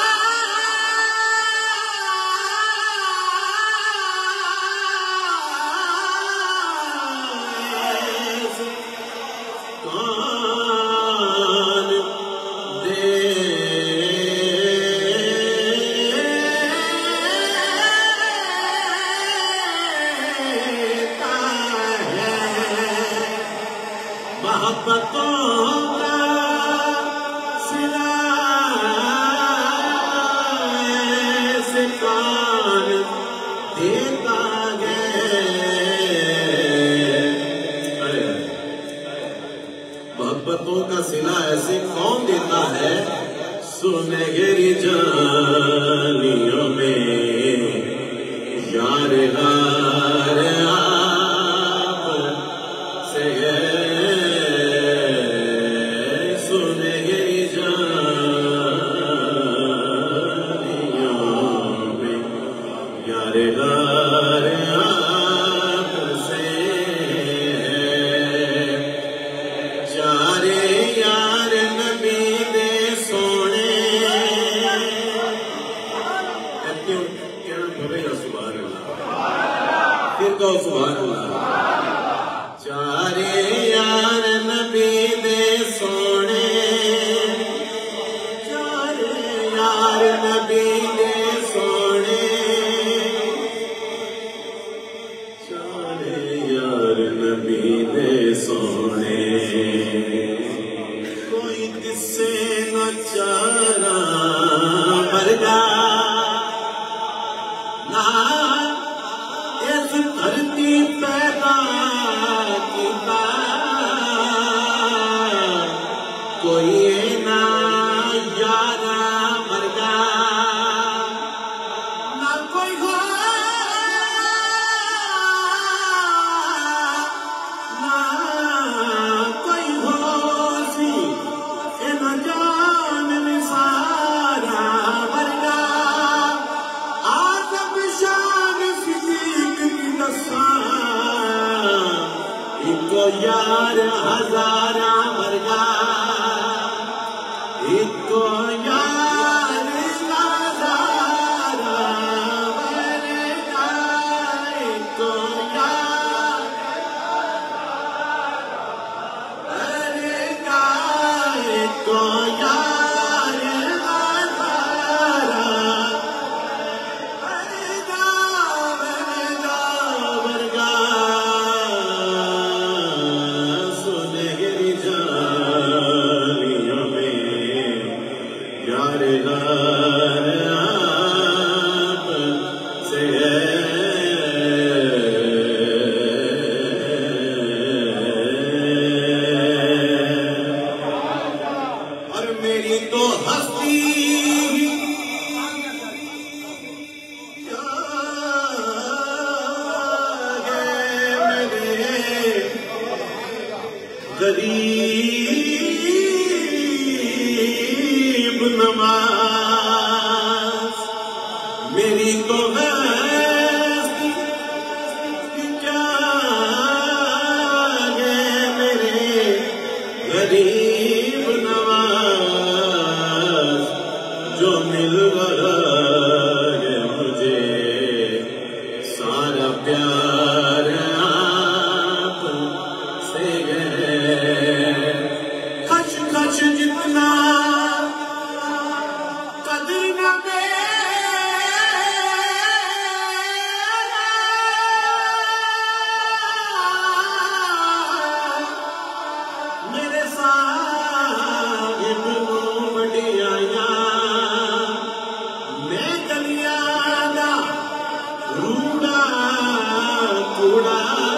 محبتوں کا صلہ ایسے کون دیتا ہے سنہری جانیوں میں یار غار آپ سے سنہری جانیوں میں یار غار آپ سے چارے یار نبی دے سونے سبحان اللہ پھر کہو سبحان اللہ چارے یار نبی دے سونے چارے یار نبی دے سونے چارے یار نبی دے سونے کوئی کس سے نہ چارا برگا نہ اس دھرتی پیدا کیتا کوئی نہ یارا برگا نہ کوئی ہو یار ہزارہ مرگا ایک کو یار ہزارہ مرگا ایک کو یار مرگا ایک کو یار ہزارہ مرگا یار غار آپ سے اور میری تو ہستی میرے غریب نماز میری تو ہستی کیا ہے میرے غریب نواز جو مل رہا ہے مجھے سارا پیار آپ سے ہے خش خش جتنا قدر نہ میرے صاحب بڑیا میں گلیاں روڑا کوڑا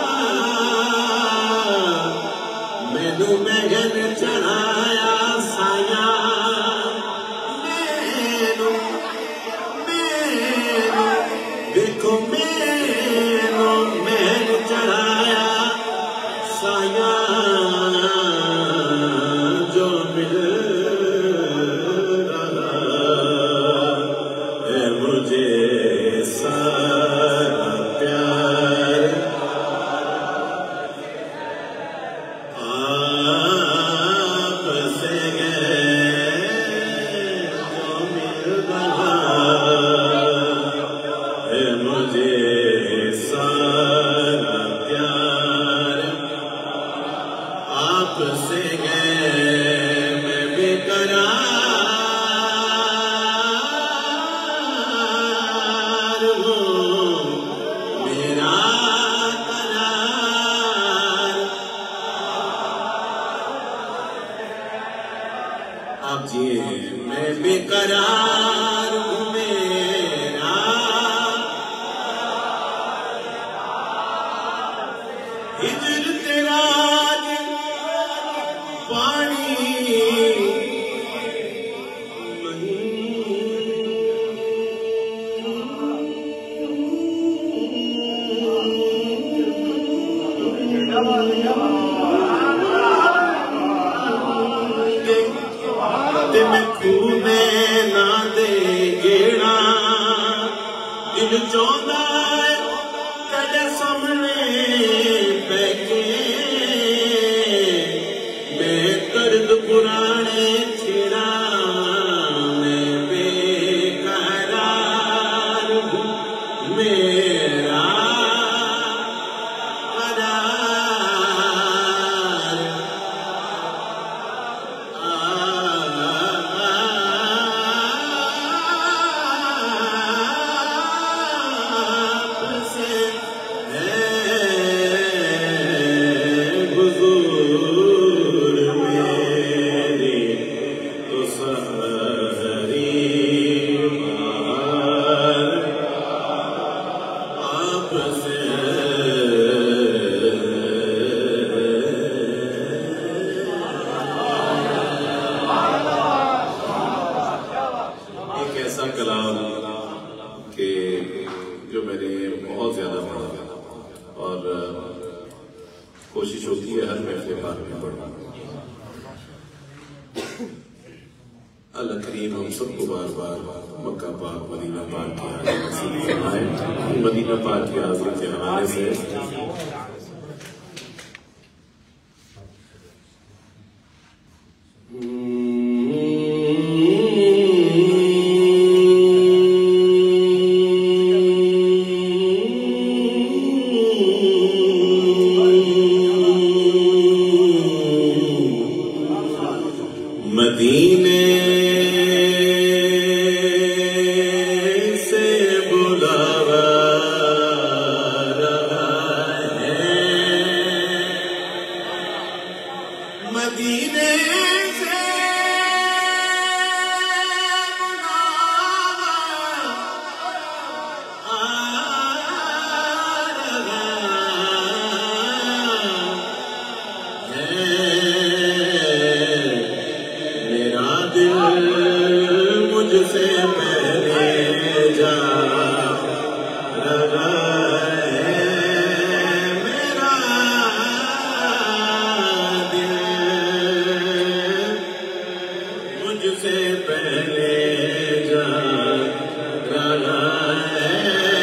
مینو مہن چڑھایا سایا دیکھو آپ سے ہے میں بے قرار ہوں میرا قرار آپ جیے میں بے قرار ہوں میرا ہجر تیرا پانی تے میں کھونے نہ دے گیڑا دل چاہتا ہے تیرے سامنے بیٹھے میں درد پرانے چھڑا میں بے قرار ہوں میرا قرار آپ سے ہے حضور میری تو سحری بہار آپ سے ایک ایسا کلام کہ جو میں نے بہت زیادہ پڑھا اور کوشش ہوتی ہے ہر محفل پاک میں پڑھوں اللہ کریم ہم سب کو بار بار مکہ پاک مدینہ پاک کی حاضری نصیب فرمائے مدینہ پاک کی حاضری کے حوالے سے مدینے سے بلاوا رہا ہے مدینے سے بلاوا آ رہا ہے میرا دل مجھ سے پہلے جا رہا ہے میرا دل مجھ سے پہلے جا رہا ہے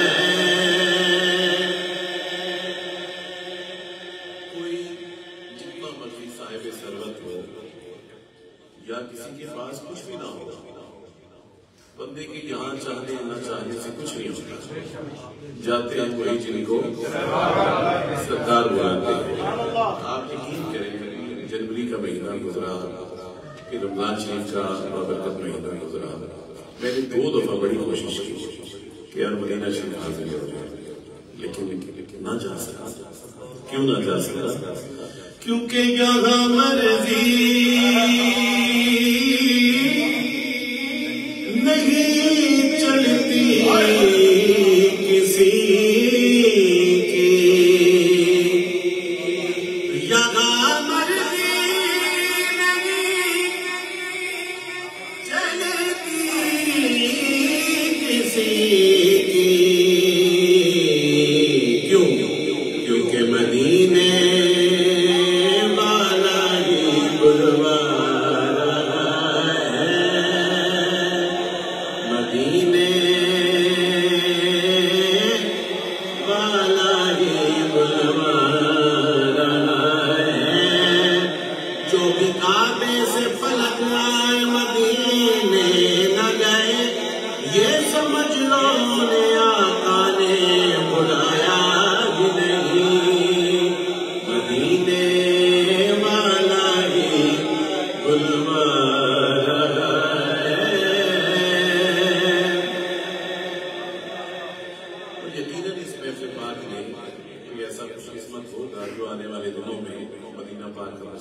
کوئی جتنا مرضی صاحب ثروت ہو یا کسی کے پاس کچھ بھی نہ ہو بندے کے یہاں چاہنے نہ چاہنے سے کچھ نہیں ہوتا جاتے ہیں وہی جن کو سرکار بلاتے ہیں آپ یقین کریں جنوری کا مہینہ گزرا کہ رمضان شریف کا بابرکت مہینہ گزرا میں نے 2 دفعہ بڑی کوشش کی کہ یار مدینہ شریف حاضر ہو جائے لیکن نہ جا سکا کیوں نہ جا سکا کیونکہ یہاں مرضی نہیں چلتی کسی کی یہاں مرضی نہیں چلتی کسی کی کیوں کیونکہ مدینے والا ہی بلوانا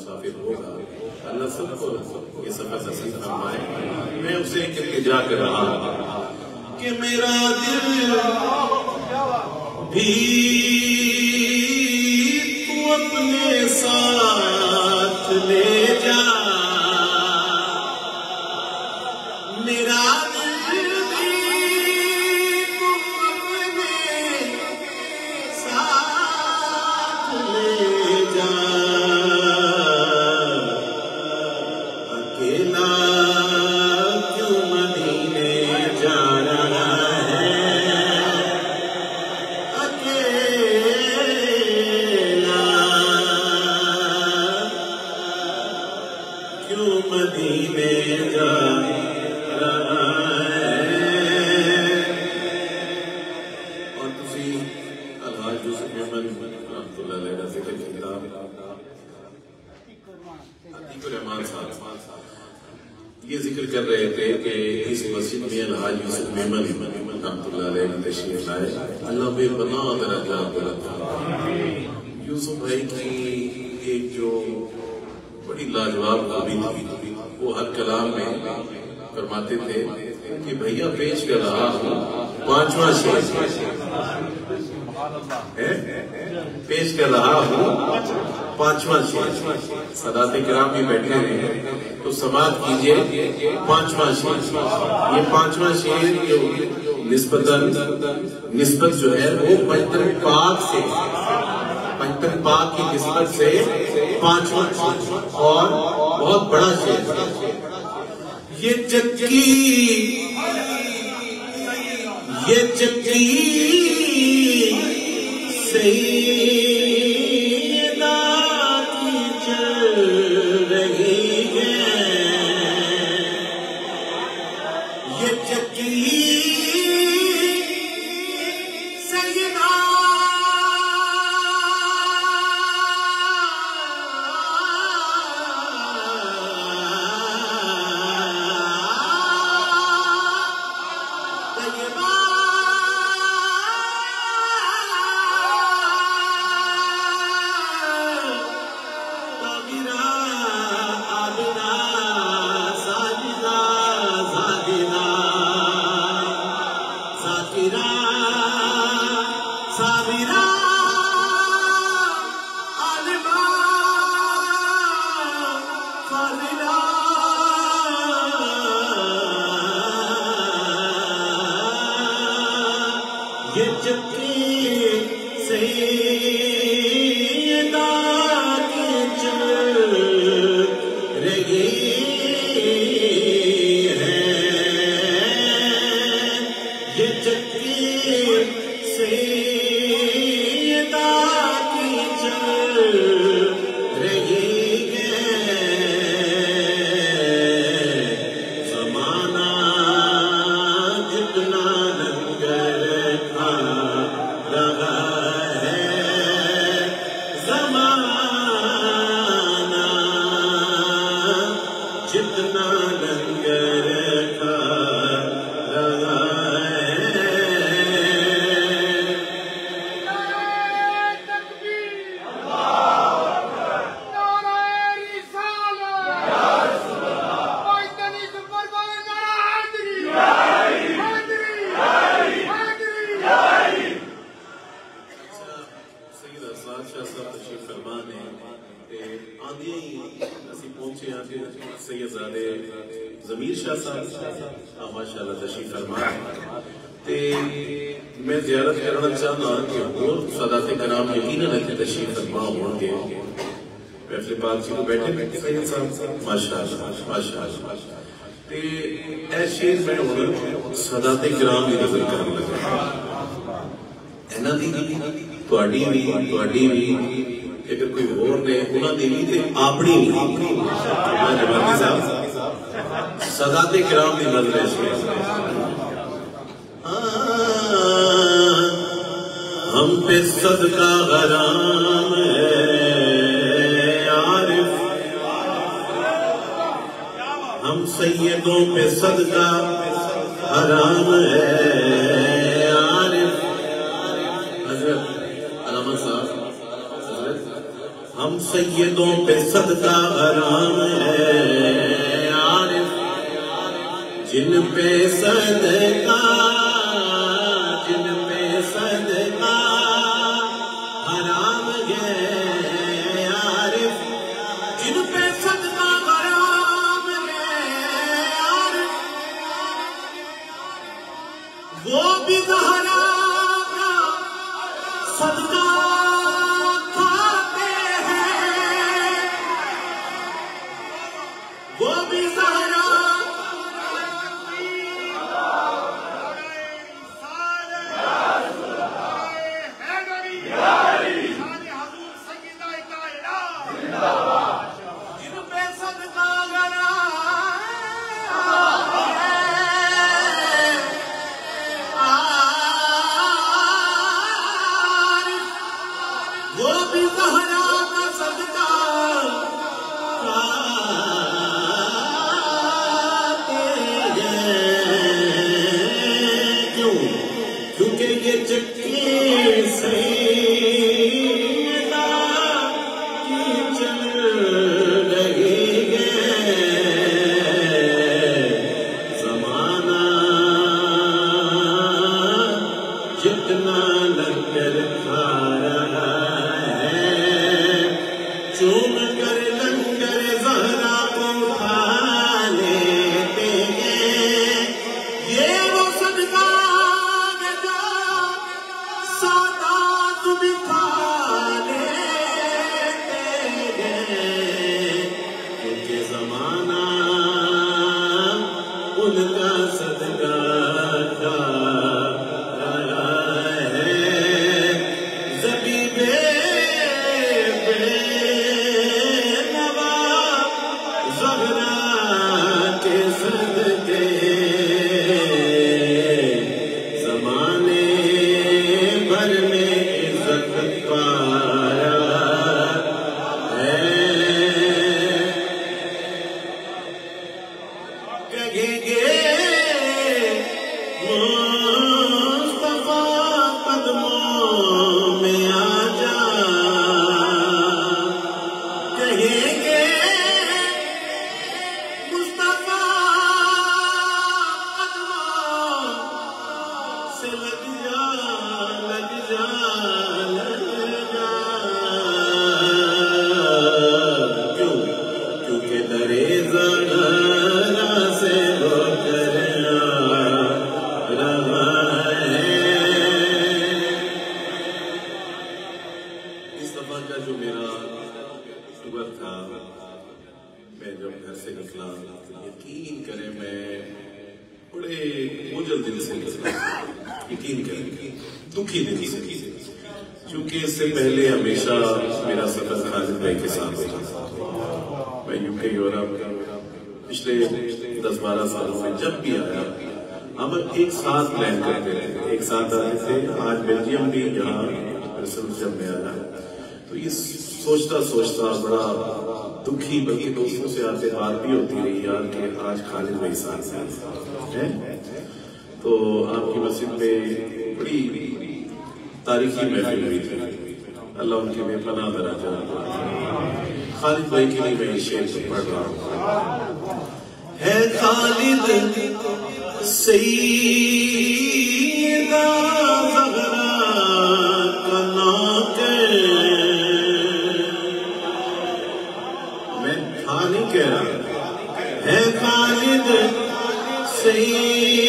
مسافر ہوگا، اللہ سب کو یہ سفر نصیب فرمائے۔ میں اسے ایک التجا کر رہا کہ میرا دل بھی تو اپنے ساتھ لے جا، میرا دل بھی تو اپنے ساتھ لے جا، اکیلا کیوں مدینے جا رہا ہے، اکیلا کیوں مدینے جا رہا ہے۔ اور تسی الحاج یوسف احمد رحمۃ اللہ علیہ کا ذکر کتاب عتیق الرحمان صاحب یہ ذکر کر رہے تھے کہ اس مسجد میں الحاج یوسف احمد رحمۃ اللہ علیہ نے تشریف لائے، اللہ بے پناہ درجات عطا۔ یوسف بھائی کی ایک جو بڑی لاجواب خوبی تھی، وہ ہر کلام میں فرماتے تھے کہ بھیا پیش کر رہا ہوں پانچواں شعر، پیش کر رہا ہوں پانچواں شعر۔ سادات کرام بھی بیٹھے ہیں تو سماعت کیجئے پانچواں شعر۔ یہ پانچواں شعر جو نسبت جو ہے وہ پنجتن پاک سے، پنجتن پاک کی نسبت سے پانچواں شعر اور بہت بڑا شعر۔ یہ چکی سیدہ کی چل رہی ہے، یہ چکی سیدہ ضمیر شاہ صاحب ماشاء اللہ تشریف فرما تے میں زیارت کرنا چاہتا کہ اور سادات کرام یقیناً تشریف فرما ہوں گے۔ محفل پاک جی کو بیٹھے سید صاحب ماشاء اللہ ماشاء اللہ تے اے شیر میں ہوں سادات کرام کی نظر کرنے لگا اینا دی تواڈی بھی اگر کوئی اور نے انہاں دی بھی تے اپنی بھی جماعتی صاحب سادات کرام کی نظر ہم پہ صدقہ غرام ہے عارف، ہم سیدوں پہ صدقہ حرام ہے عارف۔ حضرت علامہ صاحب حضرت ہم ہم سیدوں پہ صدقہ حرام ہے عارف جن پہ صدقہ حرام ہے عارف جن پہ صدقہ حرام ہے عارف وہ بھی زہرا کا صدقہ کھاتے ہیں وہ بھی زہرا کیونکہ اس سے پہلے ہمیشہ میرا سفر خالد بھائی کے ساتھ ہوتا میں یو کے یورپ پچھلے 10-12 سالوں میں جب بھی آیا ہم ایک ساتھ پلان کرتے رہے ایک ساتھ آتے تھے آج بیلجیم بھی جہاں جب میں آیا تو یہ سوچتا بڑا دکھی بلکہ دوستوں سے آتے بات بھی ہوتی رہی یار کہ آج خالد بھائی ساتھ ہیں تو آپ کی مسجد میں بڑی تاریخی محفل ہوئی تھی اللہ ان کے بے پناہ درجات خالد بھائی کے لیے میں شعر سے پڑھ رہا ہوں ہے خالد سیدہ زہرا کا نوکر میں تھا نہیں کہہ رہا ہے خالد سیدہ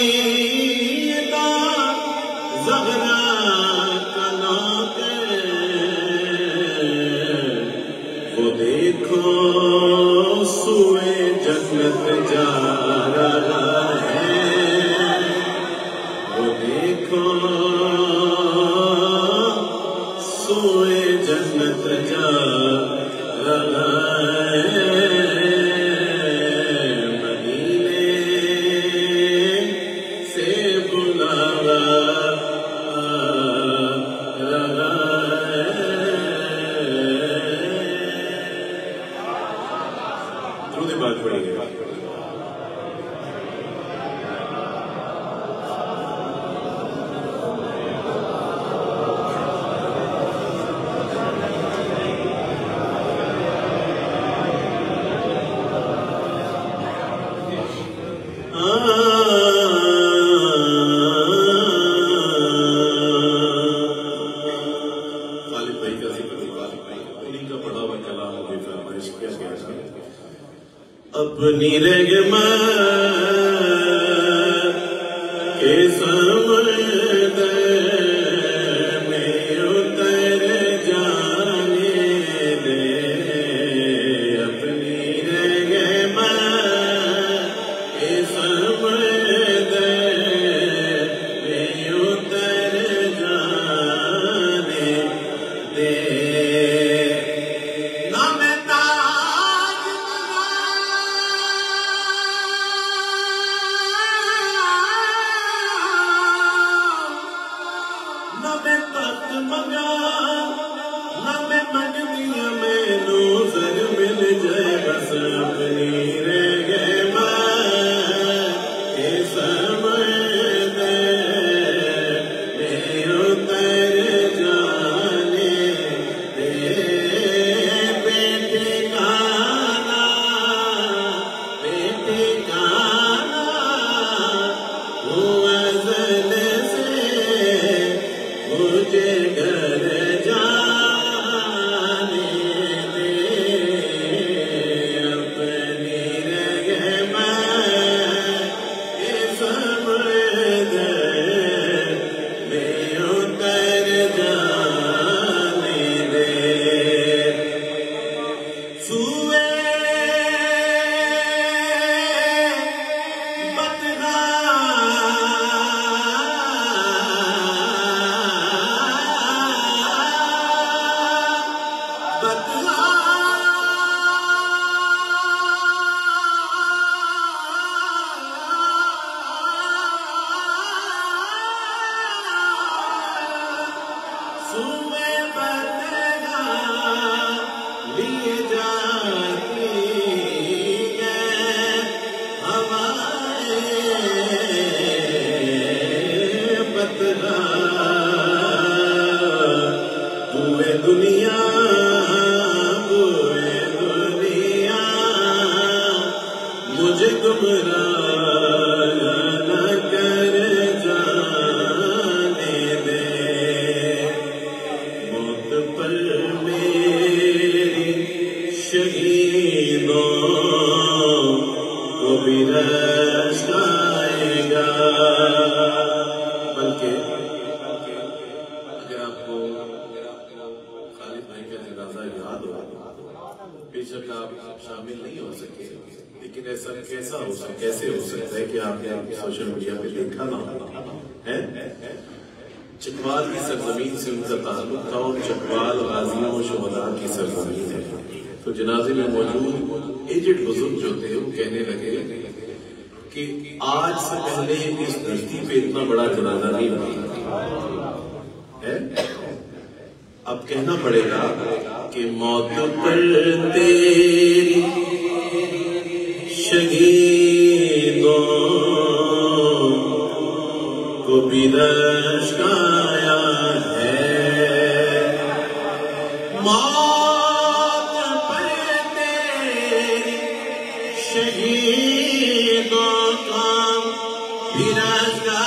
زہرا کا نوکر وہ دیکھو سوئے جنت جا رہا ہے وہ دیکھو سوئے جنت جا رہا ہے مدینے سے بلاوا اپنی رگماں کے سمندر میں اتر جانے دے، اپنی رگماں کے سمندر میں اتر جانے دے۔ شامل نہیں ہو سکے، لیکن ایسا کیسے ہو سکتا ہے کہ آپ نے سوشل میڈیا پہ دیکھا نہ ہے؟ چکوال کی سرزمین سے ان کا تعلق تھا اور چکوال غازیوں و شہداء کی سرزمین ہے۔ تو جنازے میں موجود ایجڈ بزرگ جو تھے وہ کہنے لگے کہ آج سے پہلے اس دھرتی پہ اتنا بڑا جنازہ نہیں ہوا ہے۔ اب کہنا پڑے گا کہ موت پر تیری شہیدوں کو بھی رشک آیا ہے، موت پر تیری شہیدوں کو بھی رشک آیا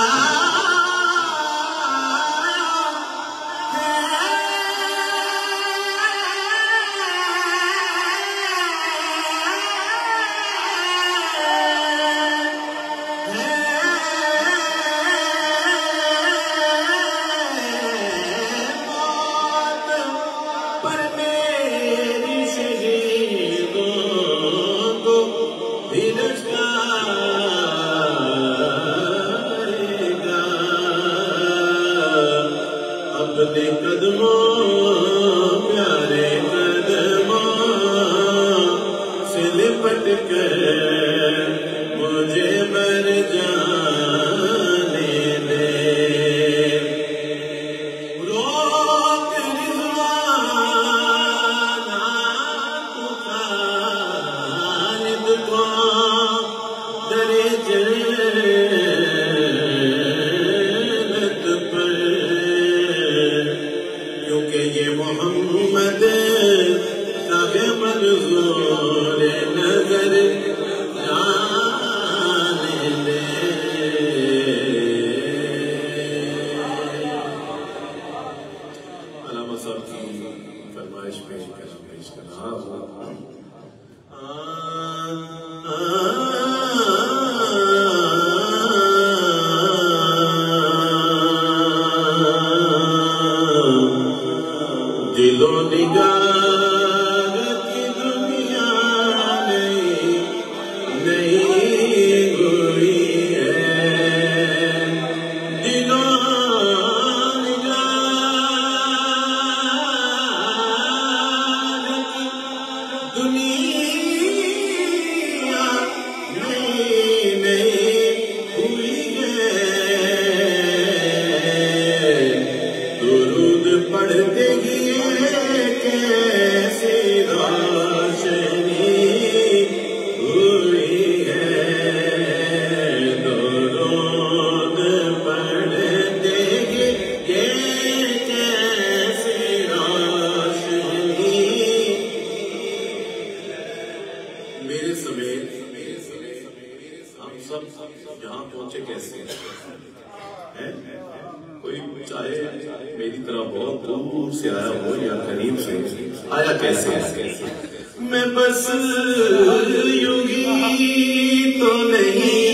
میرے سمیت ہم سب یہاں پہنچے کیسے ہیں؟ کوئی چاہے میری طرح بہت دور سے آیا ہو یا قریب سے آیا کیسے ہے؟ میں بس یوں ہی تو نہیں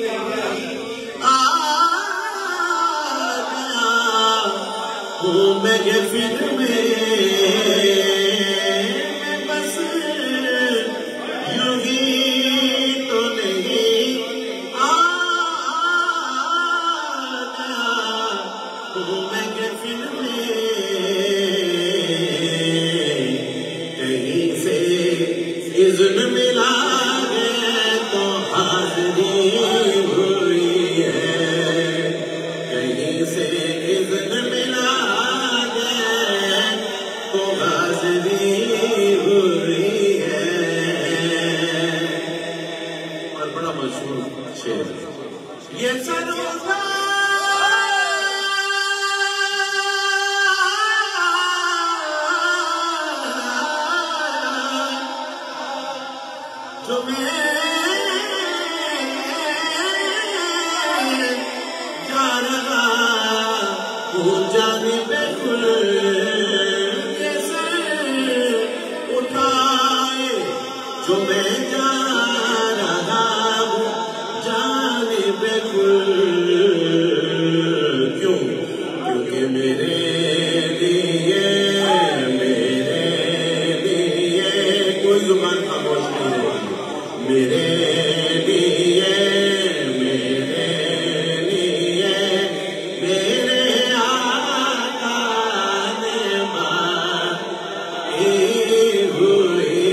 ہوں میں یہ فکر میں بس یوں ہی تو نہیں ہوں میں یہ فکر میں کہیں سے اذن ملا ہے تو حاضری ہوئی ہے کہیں سے اذن ملا تو حاضری ہوئی ہے اور بڑا مشہور شعر یہ سروزہ جو میں جا رہا ہوں جانب کل جو میں جا رہا ہوں جانب کل کیوں کیونکہ میرے لیے کوئی زبان خاموش نہیں رہی میرے لیے میرے آقا نے باری ہوئی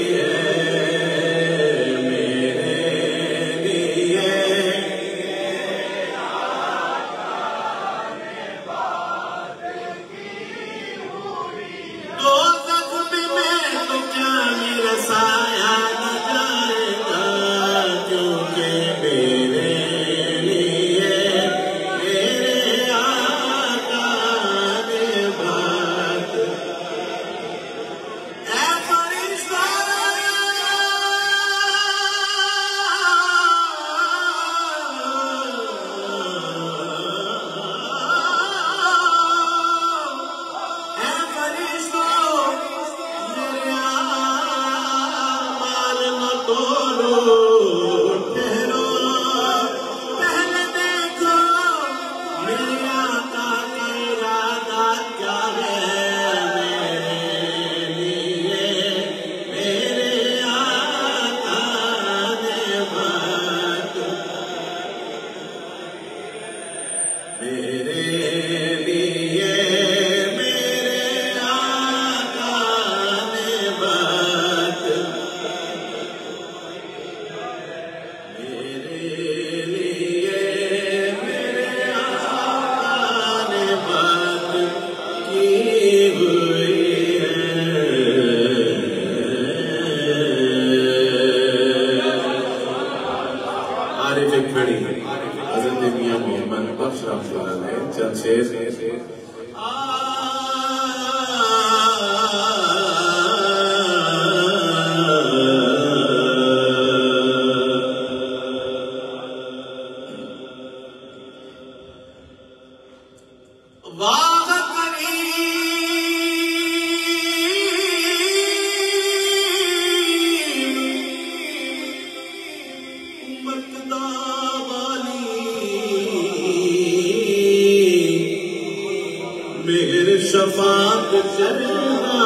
شفاعت کرنا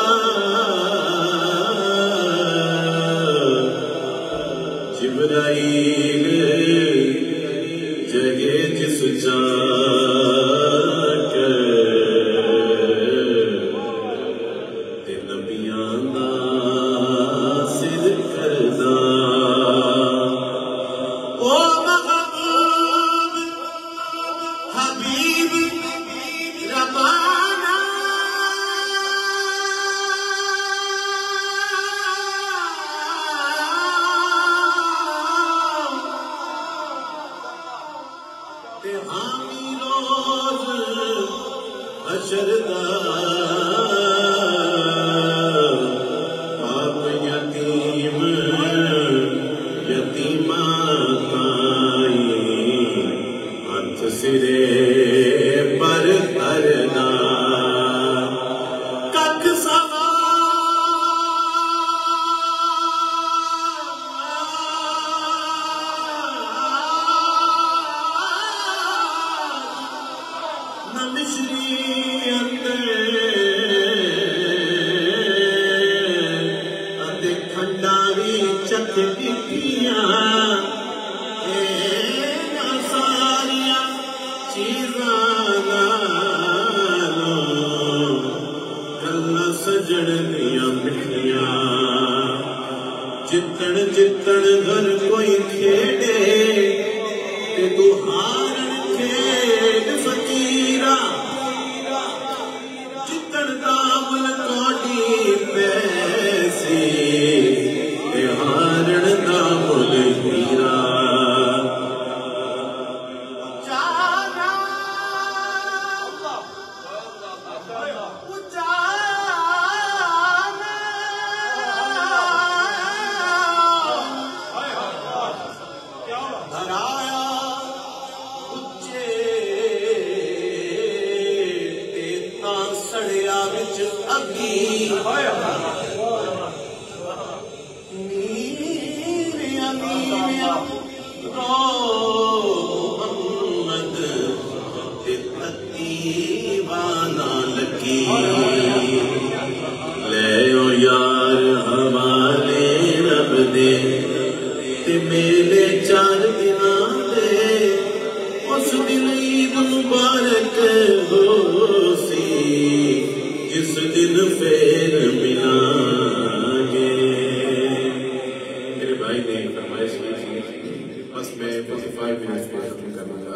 جبرائیل جگہ جس جا کر تے نبیاں ناصر کرنا او محبوب حبیب ربانا حامی روز حشر دا آپ یتیم सिरे पर करना कख सवा न मिश्री अते खंडारी चख टिकिया जितन जितन घर कोई खेडे ते तू हारन खेड फकीरा जितन दामन कोडी पैसे ते हारन दामन हीरा मेले 4 दिनां दे उस दिन ईद मुबारक हो सी जिस दिन फिर मिलांगे। मेरे भाई ने फरमाइश की थी, बस मैं 45 मिनट में खत्म करूंगा।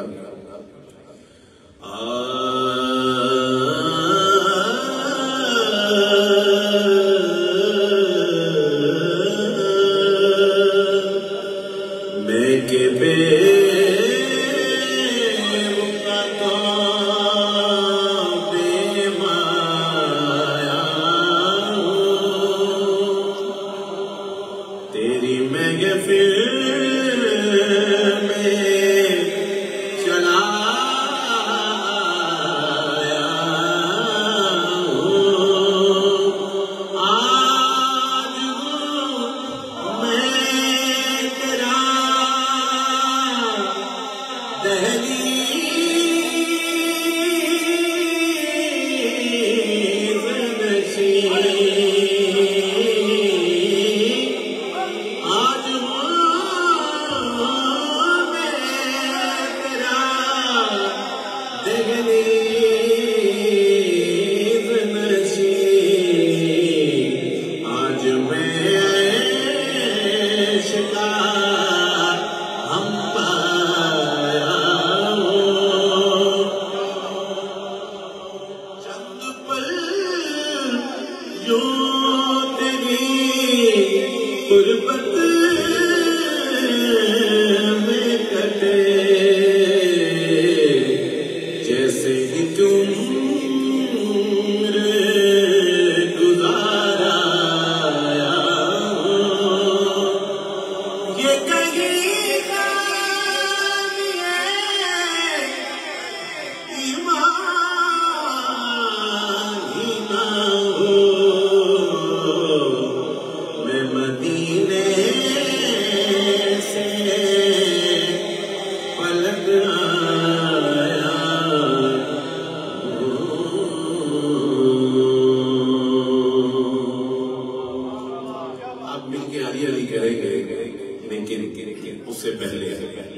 उससे पहले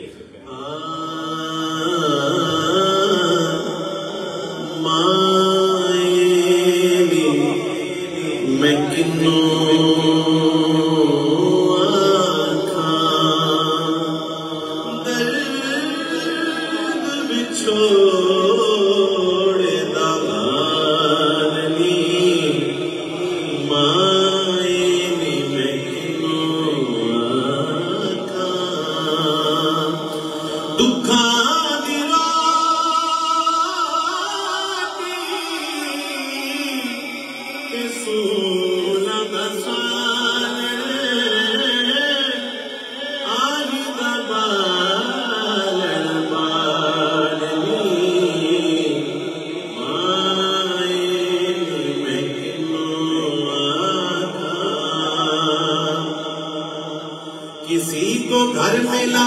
मैं किन्नू दुखा کسی کو گھر ملا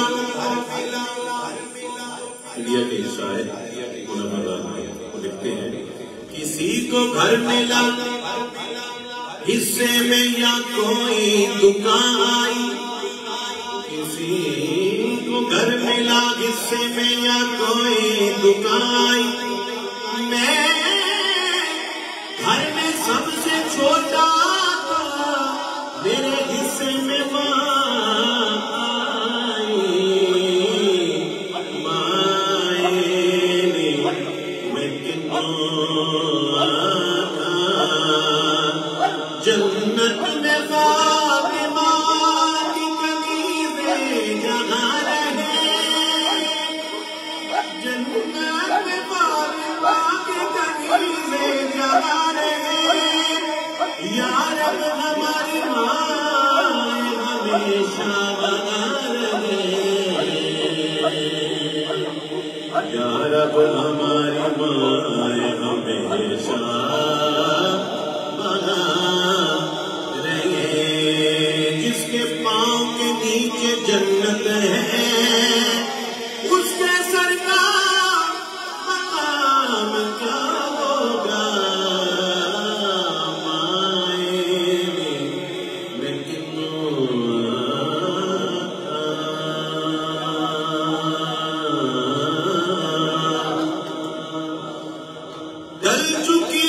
انڈیا کے شاعر وہ لکھتے ہیں کسی کو گھر ملا حصے میں یا کوئی دکان آئی کسی کو گھر ملا حصے میں یا کوئی دکان آئی میں گھر میں سب سے چھوٹا تھا میرے حصے میں جنت میں فاطمہ کی کنیزیں جہاں رہے جنت میں فاطمہ کی کنیزیں جہاں رہے یا رب ہماری ماں ہمیشہ بنا رہے یا رب ہماری ماں ہمیشہ جس کے پاؤں کے نیچے جنت ہے اس کے سر کا مقام کیا ہوگا لیکن ڈل چکی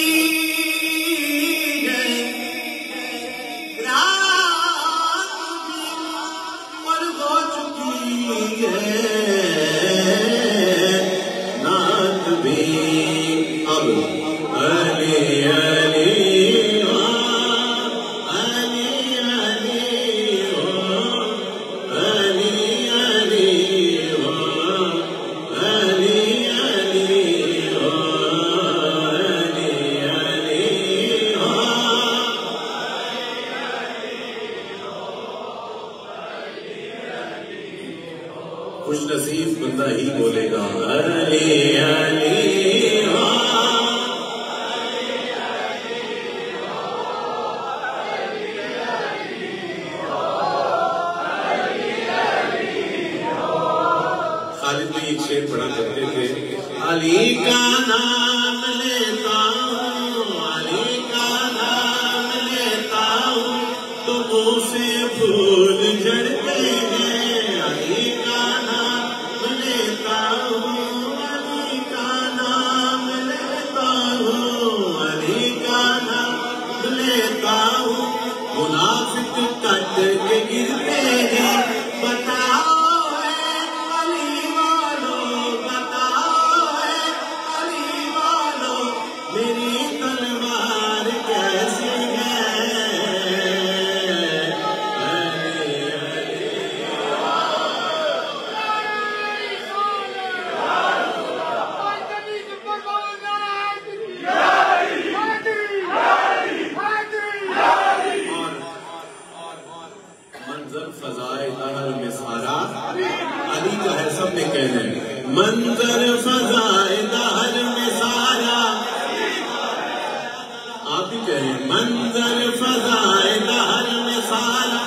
خوش نصیب بندہ ہی بولے گا علی علی خالد بھی ایک شعر پڑھا کرتے تھے علی کا نام لیتا ہوں علی کا نام لیتا ہوں تو منہ سے پھول جھڑتے ہیں علی کا نام لیتا ہوں علی کا نام لیتا ہوں علی کا نام لیتا ہوں منافق کٹ کے گرتے ہیں بتاؤ میری تلوار کیسی ہے منظر فضائے دہر میں سارا علی کا ہے سب نے کہنا ہے منظر فضائے دہر میں سارا آپ ہی کہیں منظر فضائے دہر میں سارا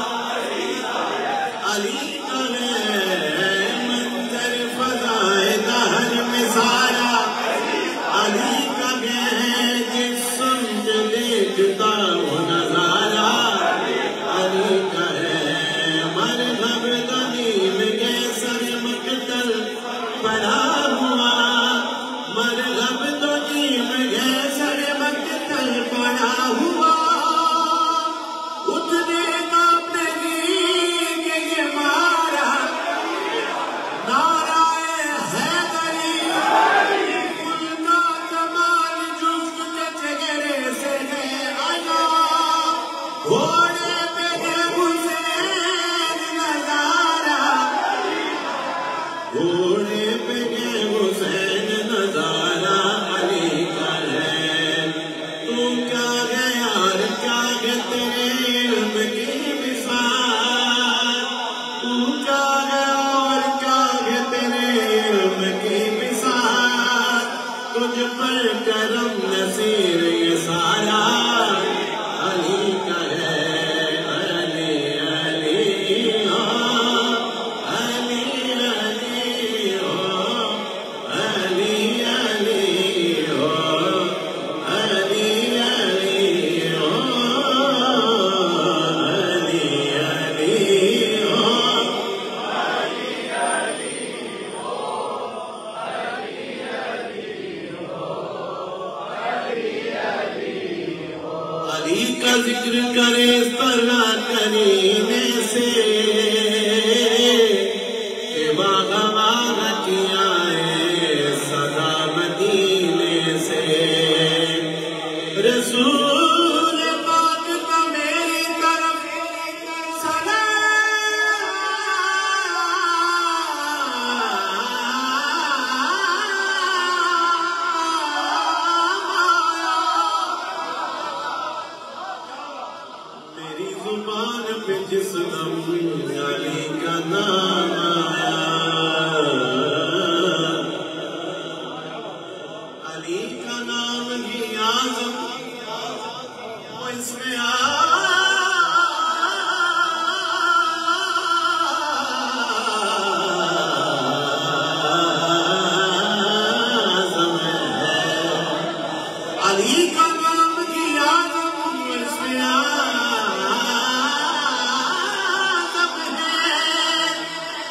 علی کا ہے منظر فضائے دہر میں سارا علی کا ہے جس سمت دیکھتا ہوں نظارہ علی کا ہے مرغب غنیم کے سر مقتل پڑا ہوا مرغب غنیم کے سر مقتل پڑا ہوا اٹھنے کا نہیں کہ یہ ماں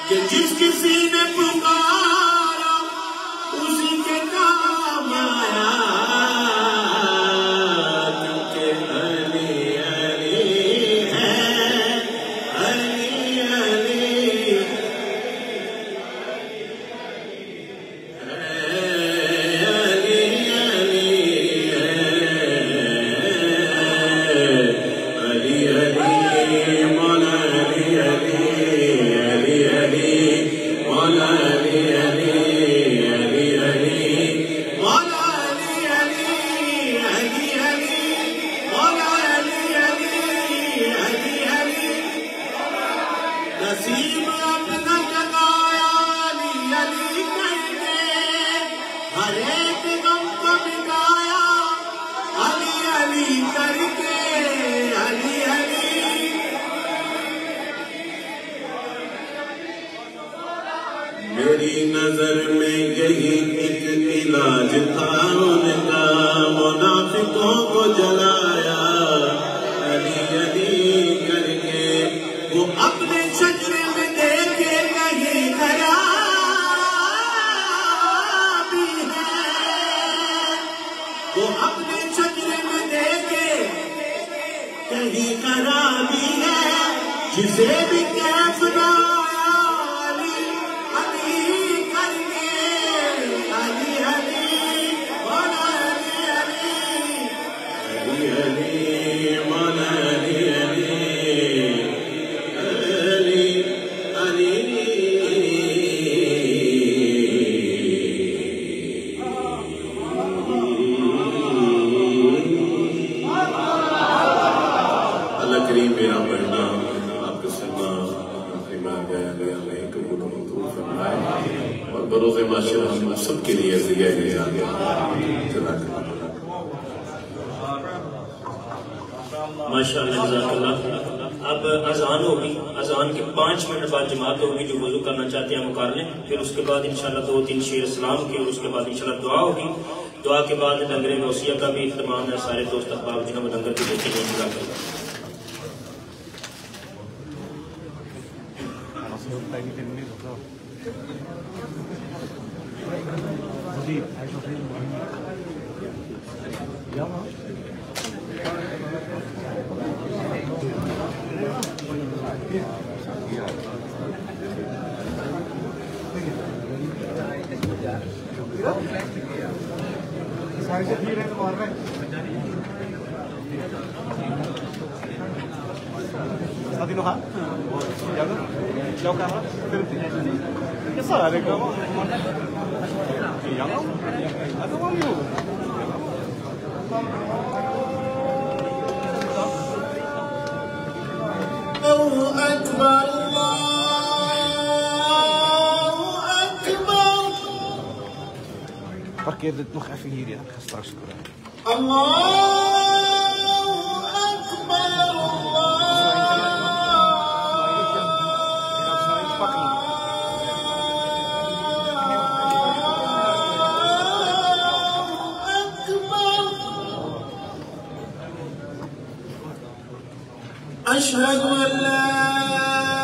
کہ جس کسی نے پکارا اسی کے کام آیا کیونکہ علی علی ہے علی علی نصیب اپنا جگایا علی علی کر کے ہر ایک غم کو مٹایا علی علی کر کے علی علی میری نظر میں یہی ایک علاج تھا ان کا منافقوں کو جلایا علی علی کر کے وہ اپنے شجرے میں دیکھے کہیں خرابی ہے وہ اپنے شجرے میں دیکھے کہیں خرابی ہے جسے بھی کیف نہ آیا علی علی کر کے علی علی مولا علی علی علی مولا علی علی کریم میرا پڑھنا آپ کے سلمہ ایمان گیا گیا میں قبول منظور فرمائے اور بروز معاشر ہم سب کے لیے ذریعہ گیا ماشاءاللہ جزاک اللہ. اب اذان ہوگی, اذان کے 5 منٹ بعد جماعت ہوگی, جو وضو کرنا چاہتے ہیں وہ کر لیں. پھر اس کے بعد انشاءاللہ 2-3 شعر اسلام کے, اور اس کے بعد انشاءاللہ دعا ہوگی. دعا کے بعد لنگر غوثیہ کا بھی اہتمام ہے. سارے دوست احباب جنہوں نے لنگر کی دیکھیں گے جزاک اللہ. Parkeer dit nog even hier, ja. Ik ga straks komen. أشهد أن